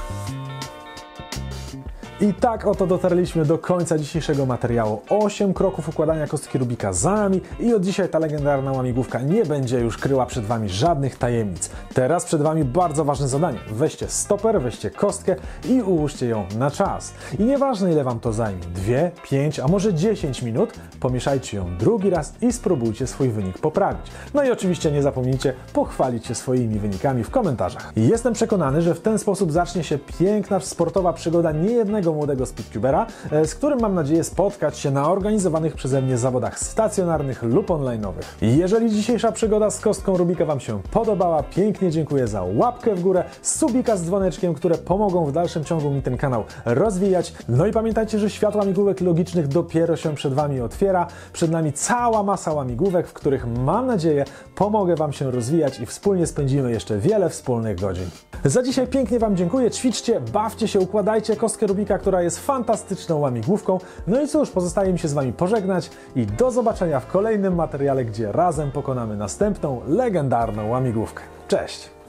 I tak oto dotarliśmy do końca dzisiejszego materiału. osiem kroków układania kostki Rubika za nami i od dzisiaj ta legendarna łamigłówka nie będzie już kryła przed Wami żadnych tajemnic. Teraz przed Wami bardzo ważne zadanie. Weźcie stoper, weźcie kostkę i ułóżcie ją na czas. I nieważne ile Wam to zajmie, dwie, pięć, a może dziesięć minut, pomieszajcie ją drugi raz i spróbujcie swój wynik poprawić. No i oczywiście nie zapomnijcie pochwalić się swoimi wynikami w komentarzach. I jestem przekonany, że w ten sposób zacznie się piękna sportowa przygoda niejednego młodego speedcubera, z którym mam nadzieję spotkać się na organizowanych przeze mnie zawodach stacjonarnych lub online'owych. I jeżeli dzisiejsza przygoda z kostką Rubika Wam się podobała, pięknie dziękuję za łapkę w górę, subika z dzwoneczkiem, które pomogą w dalszym ciągu mi ten kanał rozwijać. No i pamiętajcie, że świat łamigłówek logicznych dopiero się przed Wami otwiera. Przed nami cała masa łamigłówek, w których mam nadzieję pomogę Wam się rozwijać i wspólnie spędzimy jeszcze wiele wspólnych godzin. Za dzisiaj pięknie Wam dziękuję, ćwiczcie, bawcie się, układajcie kostkę Rubika, która jest fantastyczną łamigłówką. No i cóż, pozostaje mi się z Wami pożegnać i do zobaczenia w kolejnym materiale, gdzie razem pokonamy następną legendarną łamigłówkę. Cześć!